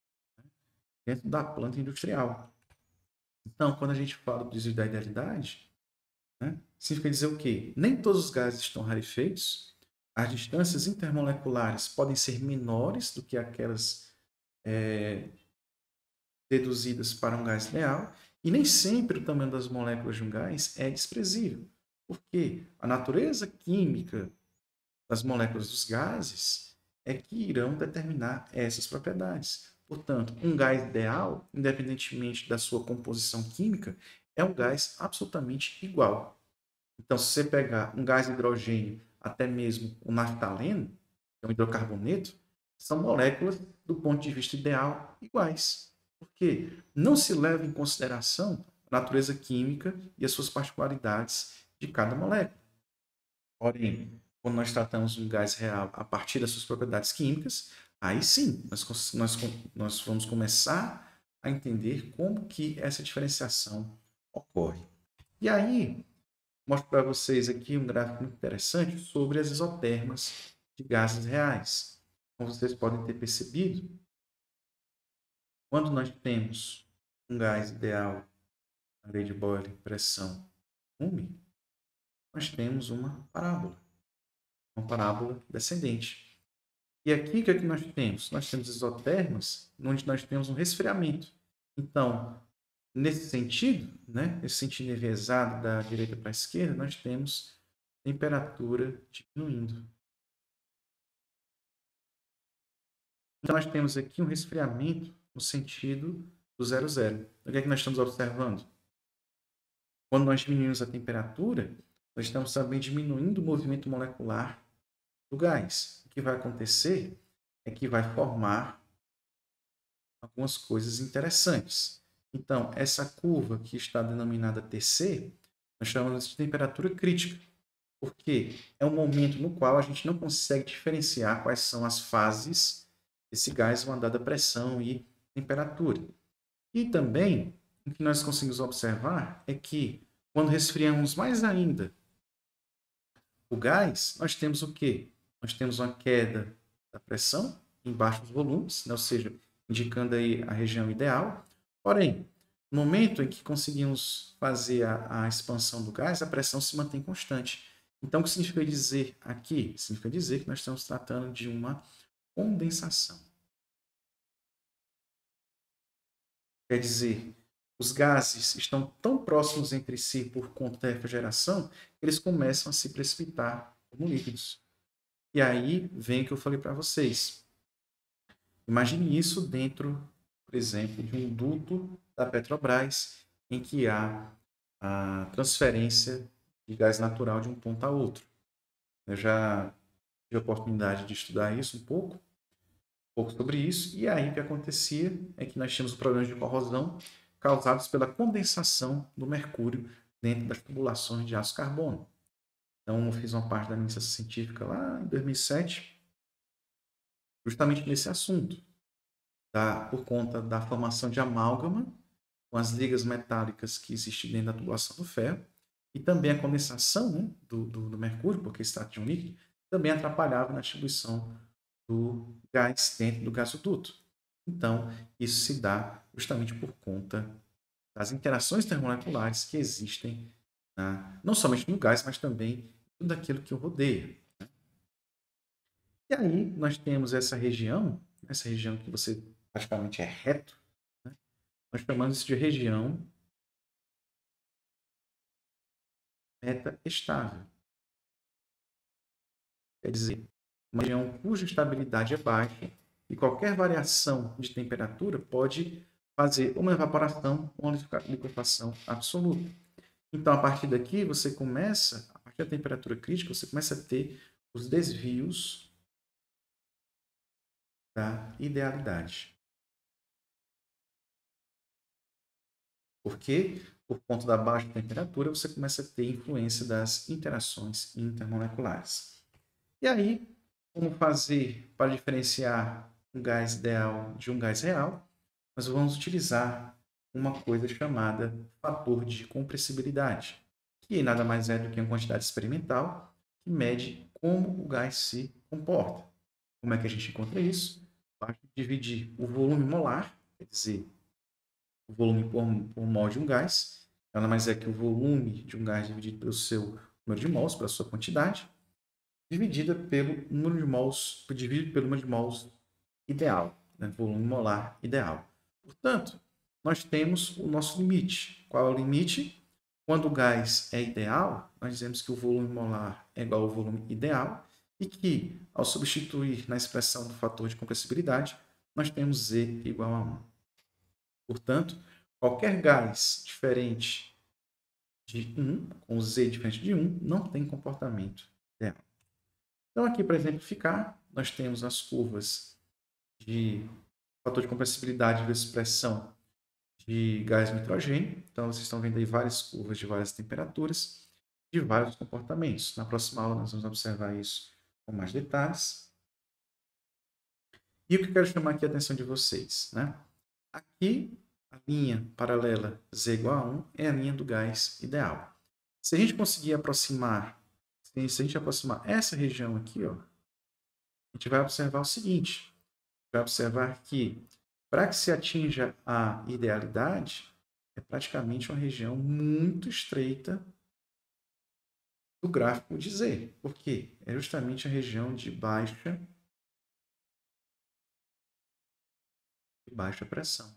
dentro da planta industrial. Então, quando a gente fala do desvio da idealidade, né, significa dizer o quê? Nem todos os gases estão rarefeitos, as distâncias intermoleculares podem ser menores do que aquelas é, deduzidas para um gás ideal, e nem sempre o tamanho das moléculas de um gás é desprezível, porque a natureza química das moléculas dos gases é que irão determinar essas propriedades. Portanto, um gás ideal, independentemente da sua composição química, é um gás absolutamente igual. Então, se você pegar um gás hidrogênio, até mesmo o naftaleno, que é um hidrocarboneto, são moléculas, do ponto de vista ideal, iguais. Porque não se leva em consideração a natureza química e as suas particularidades de cada molécula. Porém, quando nós tratamos um gás real a partir das suas propriedades químicas, aí sim, nós, nós, nós vamos começar a entender como que essa diferenciação ocorre. E aí, mostro para vocês aqui um gráfico muito interessante sobre as isotermas de gases reais. Como vocês podem ter percebido, quando nós temos um gás ideal na lei de Boyle, pressão um, nós temos uma parábola, uma parábola descendente. E aqui, o que é que nós temos? Nós temos isotermas, onde nós temos um resfriamento. Então, nesse sentido, né, nesse sentido enviesado da direita para a esquerda, nós temos temperatura diminuindo. Então, nós temos aqui um resfriamento no sentido do zero zero. O que é que nós estamos observando? Quando nós diminuímos a temperatura, nós estamos também diminuindo o movimento molecular do gás. O que vai acontecer é que vai formar algumas coisas interessantes. Então, essa curva que está denominada T C, nós chamamos de temperatura crítica, porque é um momento no qual a gente não consegue diferenciar quais são as fases desse gás, uma dada pressão e temperatura. E também, o que nós conseguimos observar é que, quando resfriamos mais ainda o gás, nós temos o quê? Nós temos uma queda da pressão em baixos volumes, né? Ou seja, indicando aí a região ideal. Porém, no momento em que conseguimos fazer a, a expansão do gás, a pressão se mantém constante. Então, o que significa dizer aqui? Significa dizer que nós estamos tratando de uma condensação. Quer dizer, os gases estão tão próximos entre si por conta da refrigeração que eles começam a se precipitar como líquidos. E aí vem o que eu falei para vocês. Imagine isso dentro, por exemplo, de um duto da Petrobras, em que há a transferência de gás natural de um ponto a outro. Eu já tive a oportunidade de estudar isso um pouco, um pouco sobre isso, e aí o que acontecia é que nós tínhamos problemas de corrosão causados pela condensação do mercúrio dentro das tubulações de aço carbono. Então, eu fiz uma parte da minha iniciação científica lá em dois mil e sete, justamente nesse assunto, tá? Por conta da formação de amálgama com as ligas metálicas que existem dentro da tubulação do ferro, e também a condensação, né, do, do, do mercúrio, porque se trata de um líquido, também atrapalhava na distribuição do gás dentro do gasoduto. Então, isso se dá justamente por conta das interações termomoleculares que existem, na, não somente no gás, mas também em tudo aquilo que o rodeia. E aí nós temos essa região, essa região que você praticamente é reto, né? Nós chamamos isso de região meta estável. Quer dizer, uma região cuja estabilidade é baixa e qualquer variação de temperatura pode fazer uma evaporação ou uma liquefação absoluta. Então, a partir daqui, você começa, a partir da temperatura crítica, você começa a ter os desvios da idealidade. Porque, por conta da baixa temperatura, você começa a ter influência das interações intermoleculares. E aí, como fazer para diferenciar um gás ideal de um gás real? Nós vamos utilizar uma coisa chamada fator de compressibilidade, que nada mais é do que uma quantidade experimental que mede como o gás se comporta. Como é que a gente encontra isso? Basta dividir o volume molar, quer dizer, o volume por, por mol de um gás, nada mais é que o volume de um gás dividido pelo seu número de mols, pela sua quantidade, dividida pelo número de mols, dividido pelo número de mols ideal, né? Volume molar ideal. Portanto, nós temos o nosso limite. Qual é o limite? Quando o gás é ideal, nós dizemos que o volume molar é igual ao volume ideal e que, ao substituir na expressão do fator de compressibilidade, nós temos Z igual a um. Portanto, qualquer gás diferente de um, com Z diferente de um, não tem comportamento ideal. Então, aqui para exemplificar, nós temos as curvas de fator de compressibilidade vezes pressão de gás nitrogênio. Então, vocês estão vendo aí várias curvas de várias temperaturas, de vários comportamentos. Na próxima aula, nós vamos observar isso com mais detalhes. E o que eu quero chamar aqui a atenção de vocês, né? Aqui, a linha paralela Z igual a um é a linha do gás ideal. Se a gente conseguir aproximar, se a gente aproximar essa região aqui, ó, a gente vai observar o seguinte, vai observar que para que se atinja a idealidade, é praticamente uma região muito estreita do gráfico de Z. Por quê? É justamente a região de baixa, de baixa pressão.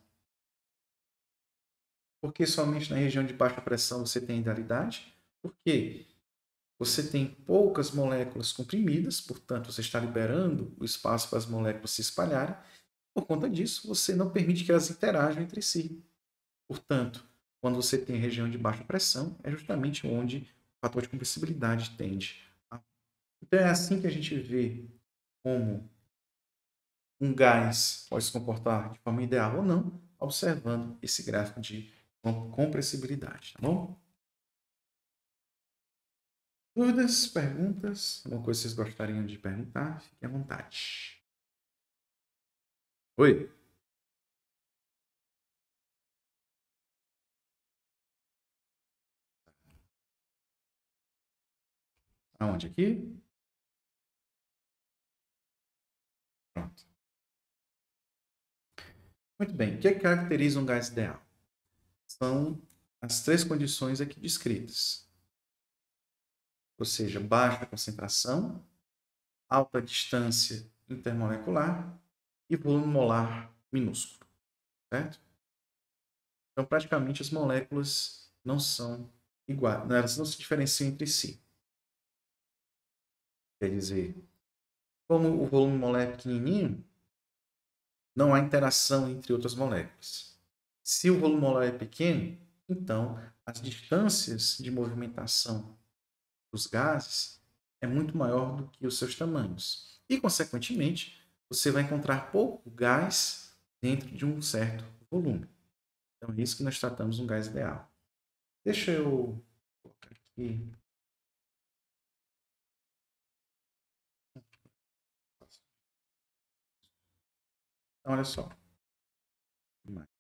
Por que somente na região de baixa pressão você tem idealidade? Porque você tem poucas moléculas comprimidas, portanto, você está liberando o espaço para as moléculas se espalharem. Por conta disso, você não permite que elas interajam entre si. Portanto, quando você tem região de baixa pressão, é justamente onde o fator de compressibilidade tende a... Então, é assim que a gente vê como um gás pode se comportar de forma ideal ou não, observando esse gráfico de compressibilidade, tá bom? Dúvidas, perguntas? Alguma coisa que vocês gostariam de perguntar? Fiquem à vontade. Oi? Aonde? Aqui? Pronto. Muito bem. O que, é que caracteriza um gás ideal? São as três condições aqui descritas. Ou seja, baixa concentração, alta distância intermolecular e volume molar minúsculo, certo? Então, praticamente, as moléculas não são iguais, elas não se diferenciam entre si. Quer dizer, como o volume molar é pequenininho, não há interação entre outras moléculas. Se o volume molar é pequeno, então as distâncias de movimentação dos gases é muito maior do que os seus tamanhos. E, consequentemente, você vai encontrar pouco gás dentro de um certo volume. Então, é isso que nós tratamos um gás ideal. Deixa eu colocar aqui. Então, olha só. Mais.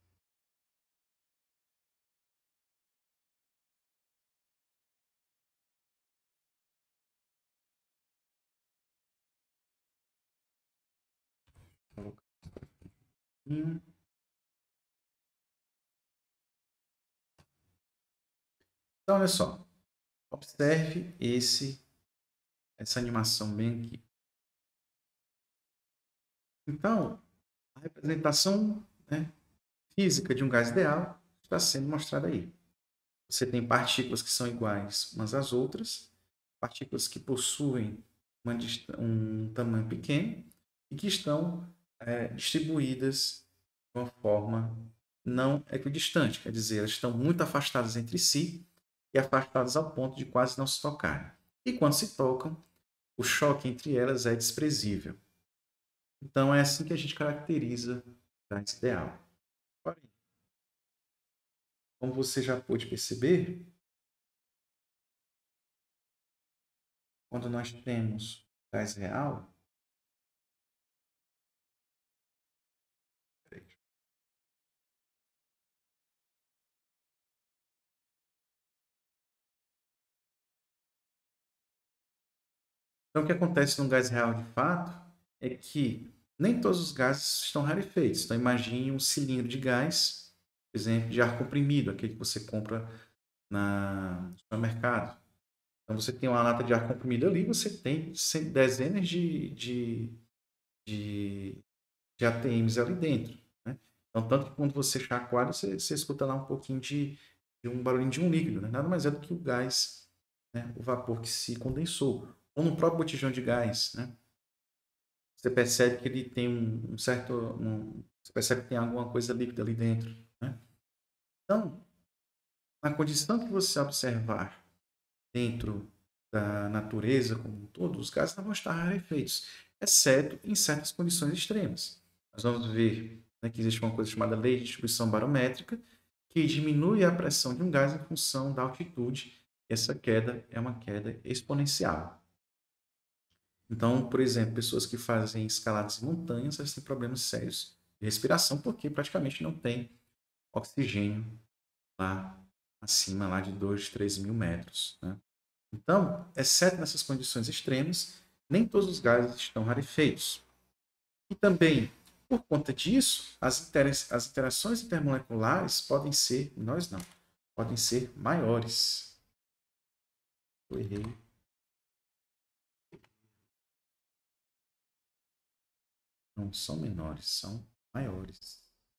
Então, olha só. Observe esse, essa animação bem aqui. Então, a representação, né, física de um gás ideal está sendo mostrada aí. Você tem partículas que são iguais umas às outras, partículas que possuem uma, um tamanho pequeno e que estão é, distribuídas de uma forma não equidistante, quer dizer, elas estão muito afastadas entre si e afastadas ao ponto de quase não se tocarem. E quando se tocam, o choque entre elas é desprezível. Então, é assim que a gente caracteriza o gás ideal. Porém, como você já pôde perceber, quando nós temos gás real, então o que acontece no gás real de fato é que nem todos os gases estão rarefeitos. Então imagine um cilindro de gás, por exemplo, de ar comprimido, aquele que você compra na, no supermercado. Então você tem uma lata de ar comprimido ali, você tem dezenas de, de, de, de A T Ms ali dentro. Né? Então, tanto que quando você chacoalha, você, você escuta lá um pouquinho de, de um barulhinho de um líquido. Né? Nada mais é do que o gás, né? O vapor que se condensou. Ou no próprio botijão de gás, né? Você percebe que ele tem um, um certo... Um, você percebe que tem alguma coisa líquida ali dentro. Né? Então, na condição que você observar dentro da natureza como um todo, os gases não vão estar rarefeitos, exceto em certas condições extremas. Nós vamos ver, né, que existe uma coisa chamada lei de distribuição barométrica, que diminui a pressão de um gás em função da altitude. Essa queda é uma queda exponencial. Então, por exemplo, pessoas que fazem escaladas em montanhas, elas têm problemas sérios de respiração, porque praticamente não tem oxigênio lá acima lá de dois, três mil metros. Né? Então, exceto nessas condições extremas, nem todos os gases estão rarefeitos. E também, por conta disso, as, intera as interações intermoleculares podem ser, nós não, podem ser maiores. Eu errei. Não são menores, são maiores.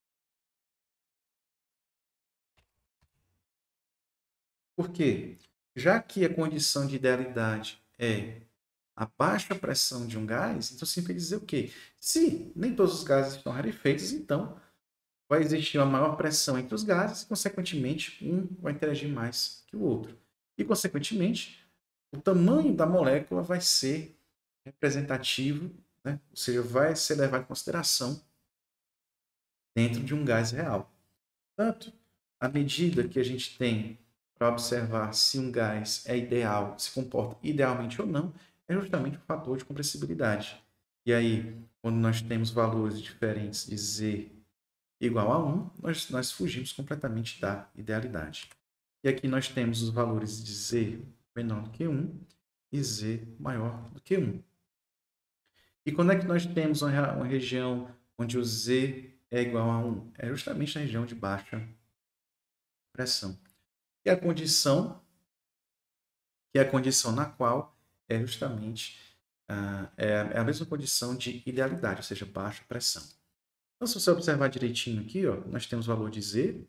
Por quê? Já que a condição de idealidade é a baixa pressão de um gás, então sempre dizer o quê? Se nem todos os gases estão rarefeitos, então vai existir uma maior pressão entre os gases e, consequentemente, um vai interagir mais que o outro. E, consequentemente, o tamanho da molécula vai ser representativo, né? Ou seja, vai ser levado em consideração dentro de um gás real. Portanto, à medida que a gente tem para observar se um gás é ideal, se comporta idealmente ou não, é justamente o fator de compressibilidade. E aí, quando nós temos valores diferentes de Z igual a um, nós, nós fugimos completamente da idealidade. E aqui nós temos os valores de Z menor do que um e Z maior do que um. E quando é que nós temos uma, uma região onde o Z é igual a um? É justamente na região de baixa pressão. E a condição, que é a condição na qual é justamente ah, é a mesma condição de idealidade, ou seja, baixa pressão. Então, se você observar direitinho aqui, ó, nós temos o valor de Z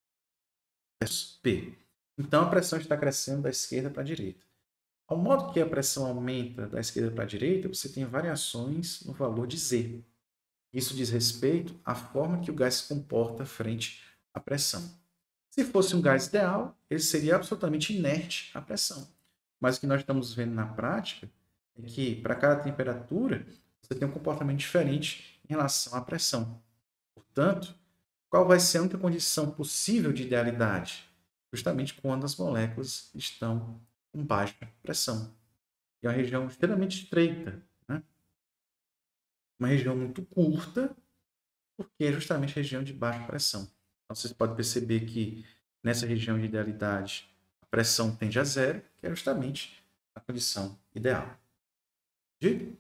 versus P. Então, a pressão está crescendo da esquerda para a direita. Ao modo que a pressão aumenta da esquerda para a direita, você tem variações no valor de Z. Isso diz respeito à forma que o gás se comporta frente à pressão. Se fosse um gás ideal, ele seria absolutamente inerte à pressão. Mas o que nós estamos vendo na prática é que, para cada temperatura, você tem um comportamento diferente em relação à pressão. Portanto, qual vai ser a única condição possível de idealidade? Justamente quando as moléculas estão com baixa pressão. É uma região extremamente estreita, né? Uma região muito curta, porque é justamente a região de baixa pressão. Então, vocês podem perceber que nessa região de idealidade, a pressão tende a zero, que é justamente a condição ideal. De?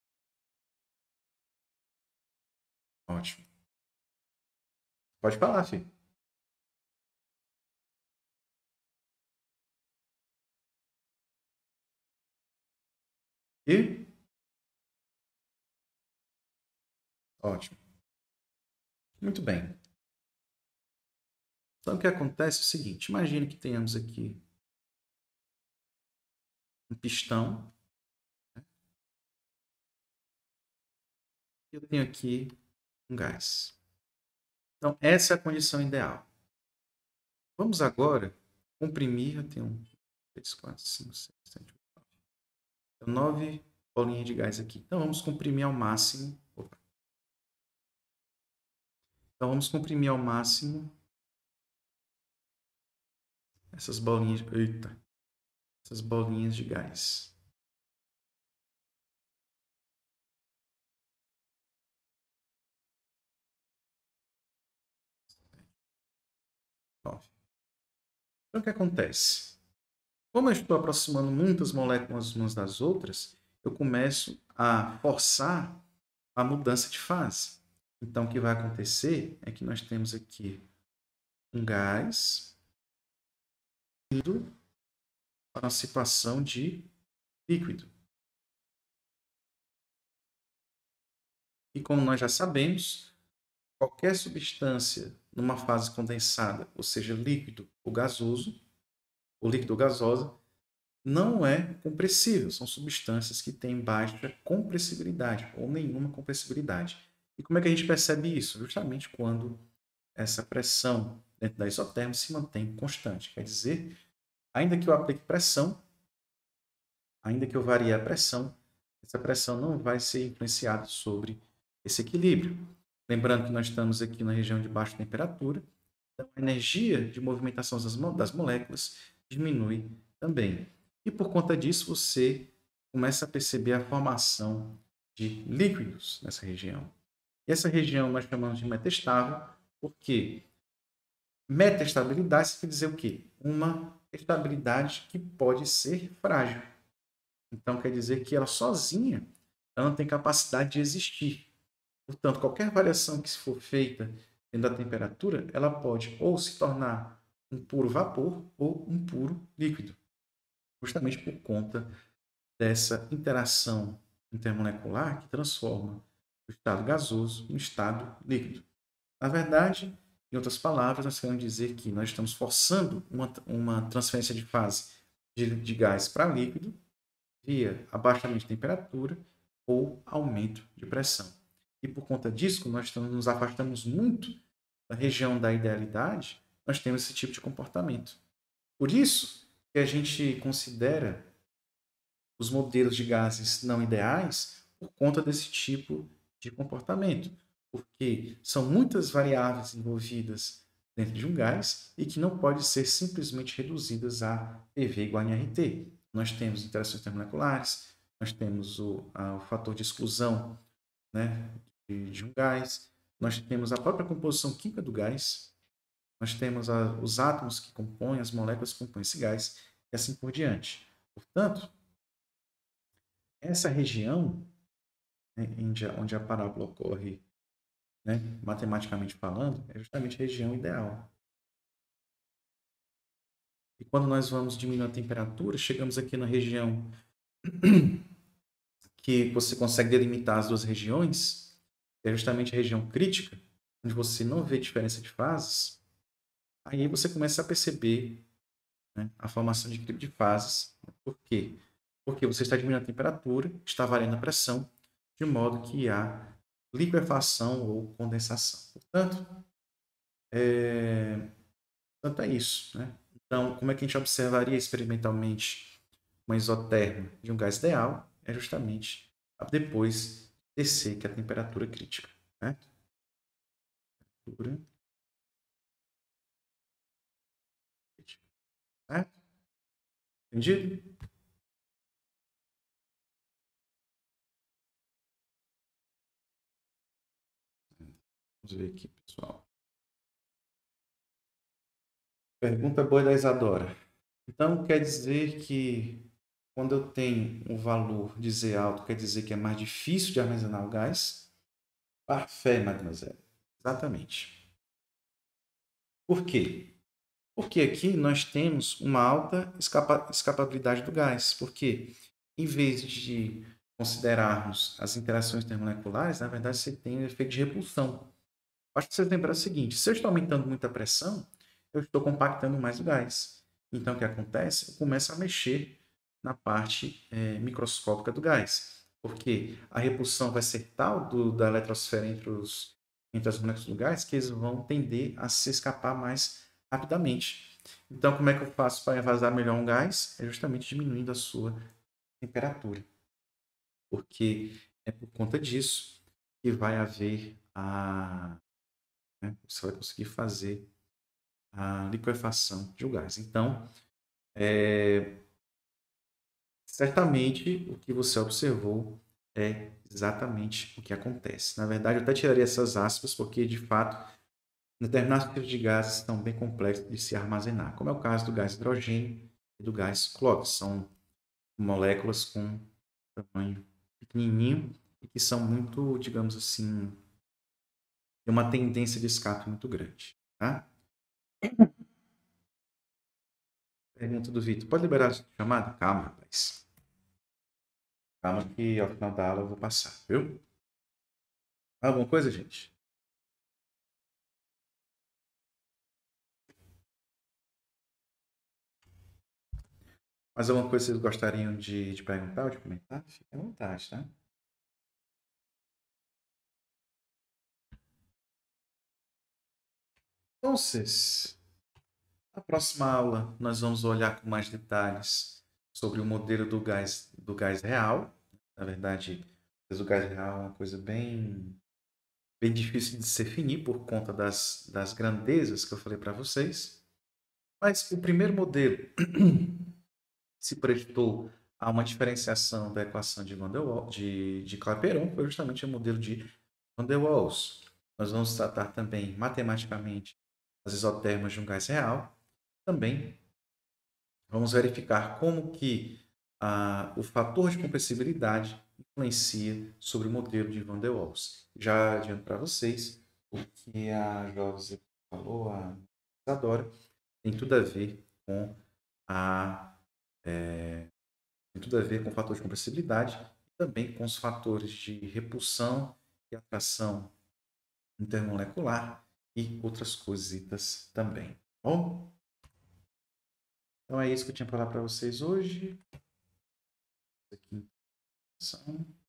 Ótimo. Pode falar, filho. E? Ótimo. Muito bem. Então, o que acontece é o seguinte. Imagine que tenhamos aqui um pistão, eu tenho aqui um gás. Então, essa é a condição ideal. Vamos agora comprimir. Eu tenho um, três, quatro, cinco, seis, sete, oito, nove. nove bolinhas de gás aqui. Então, vamos comprimir ao máximo. Opa. Então, vamos comprimir ao máximo essas bolinhas. Eita! Essas bolinhas de gás. nove. Então, o que acontece? Como eu estou aproximando muitas moléculas umas das outras, eu começo a forçar a mudança de fase. Então, o que vai acontecer é que nós temos aqui um gás indo para uma situação de líquido. E como nós já sabemos, qualquer substância numa fase condensada, ou seja, líquido ou gasoso, ou líquido ou gasosa, não é compressível. São substâncias que têm baixa compressibilidade ou nenhuma compressibilidade. E como é que a gente percebe isso? Justamente quando essa pressão dentro da isoterma se mantém constante. Quer dizer, ainda que eu aplique pressão, ainda que eu varie a pressão, essa pressão não vai ser influenciada sobre esse equilíbrio. Lembrando que nós estamos aqui na região de baixa temperatura, então a energia de movimentação das moléculas diminui também. E por conta disso, você começa a perceber a formação de líquidos nessa região. E essa região nós chamamos de metastável, porque metaestabilidade quer dizer o quê? Uma estabilidade que pode ser frágil. Então, quer dizer que ela sozinha ela não tem capacidade de existir. Portanto, qualquer variação que se for feita dentro da temperatura, ela pode ou se tornar um puro vapor ou um puro líquido. Justamente por conta dessa interação intermolecular que transforma o estado gasoso no estado líquido. Na verdade, em outras palavras, nós queremos dizer que nós estamos forçando uma, uma transferência de fase de, de gás para líquido via abaixamento de temperatura ou aumento de pressão. E por conta disso, quando nós estamos, nos afastamos muito da região da idealidade, nós temos esse tipo de comportamento. Por isso que a gente considera os modelos de gases não ideais por conta desse tipo de comportamento, porque são muitas variáveis envolvidas dentro de um gás e que não podem ser simplesmente reduzidas a P V igual a R T. Nós temos interações termomoleculares, nós temos o, a, o fator de exclusão, né, de, de um gás, nós temos a própria composição química do gás, nós temos a, os átomos que compõem, as moléculas que compõem esse gás, e assim por diante. Portanto, essa região, né, onde, a, onde a parábola ocorre, né, matematicamente falando, é justamente a região ideal. E quando nós vamos diminuir a temperatura, chegamos aqui na região que você consegue delimitar as duas regiões, que é justamente a região crítica, onde você não vê diferença de fases, aí você começa a perceber, né, a formação de equilíbrio de fases. Por quê? Porque você está diminuindo a temperatura, está variando a pressão, de modo que há liquefação ou condensação. Portanto, é, portanto, é isso. Né? Então, como é que a gente observaria experimentalmente uma isoterma de um gás ideal? É justamente depois descer que é a temperatura crítica. Né? Temperatura crítica. Certo? Entendido? Vamos ver aqui, pessoal. Pergunta boa da Isadora. Então, quer dizer que quando eu tenho um valor de Z alto, quer dizer que é mais difícil de armazenar o gás? Parfait, mademoiselle. Exatamente. Por quê? Porque aqui nós temos uma alta escapa escapabilidade do gás. Porque em vez de considerarmos as interações termomoleculares, na verdade você tem o efeito de repulsão. Acho que você lembrar o seguinte, se eu estou aumentando muito a pressão, eu estou compactando mais o gás. Então, o que acontece? Eu começo a mexer na parte é, microscópica do gás. Porque a repulsão vai ser tal do, da eletrosfera entre, os, entre as moléculas do gás que eles vão tender a se escapar mais rapidamente. Então, como é que eu faço para vazar melhor um gás? É justamente diminuindo a sua temperatura. Porque é por conta disso que vai haver a... Né, você vai conseguir fazer a liquefação de um gás. Então, é, certamente o que você observou é exatamente o que acontece. Na verdade, eu até tiraria essas aspas, porque de fato, determinados tipos de gases são bem complexos de se armazenar, como é o caso do gás hidrogênio e do gás cloro. São moléculas com tamanho pequenininho e que são muito, digamos assim, tem uma tendência de escape muito grande. Tá? Pergunta do Vitor: pode liberar a chamada? Calma, rapaz. Calma que ao final da aula eu vou passar, viu? Alguma coisa, gente? Mais alguma coisa que vocês gostariam de, de perguntar ou de comentar? Fique à vontade, tá? Então, na próxima aula, nós vamos olhar com mais detalhes sobre o modelo do gás, do gás real. Na verdade, o gás real é uma coisa bem, bem difícil de se definir por conta das, das grandezas que eu falei para vocês. Mas o primeiro modelo se prestou a uma diferenciação da equação de Van der Waals, de, de Clapeyron, foi justamente o modelo de Van der Waals. Nós vamos tratar também matematicamente as isotermas de um gás real. Também vamos verificar como que ah, o fator de compressibilidade influencia sobre o modelo de Van der Waals. Já adianto para vocês o que a Josi falou, a Isadora, tem tudo a ver com a é, tem tudo a ver com o fator de compressibilidade e também com os fatores de repulsão e atração intermolecular e outras coisitas também. Bom, então é isso que eu tinha para falar para vocês hoje. Aqui,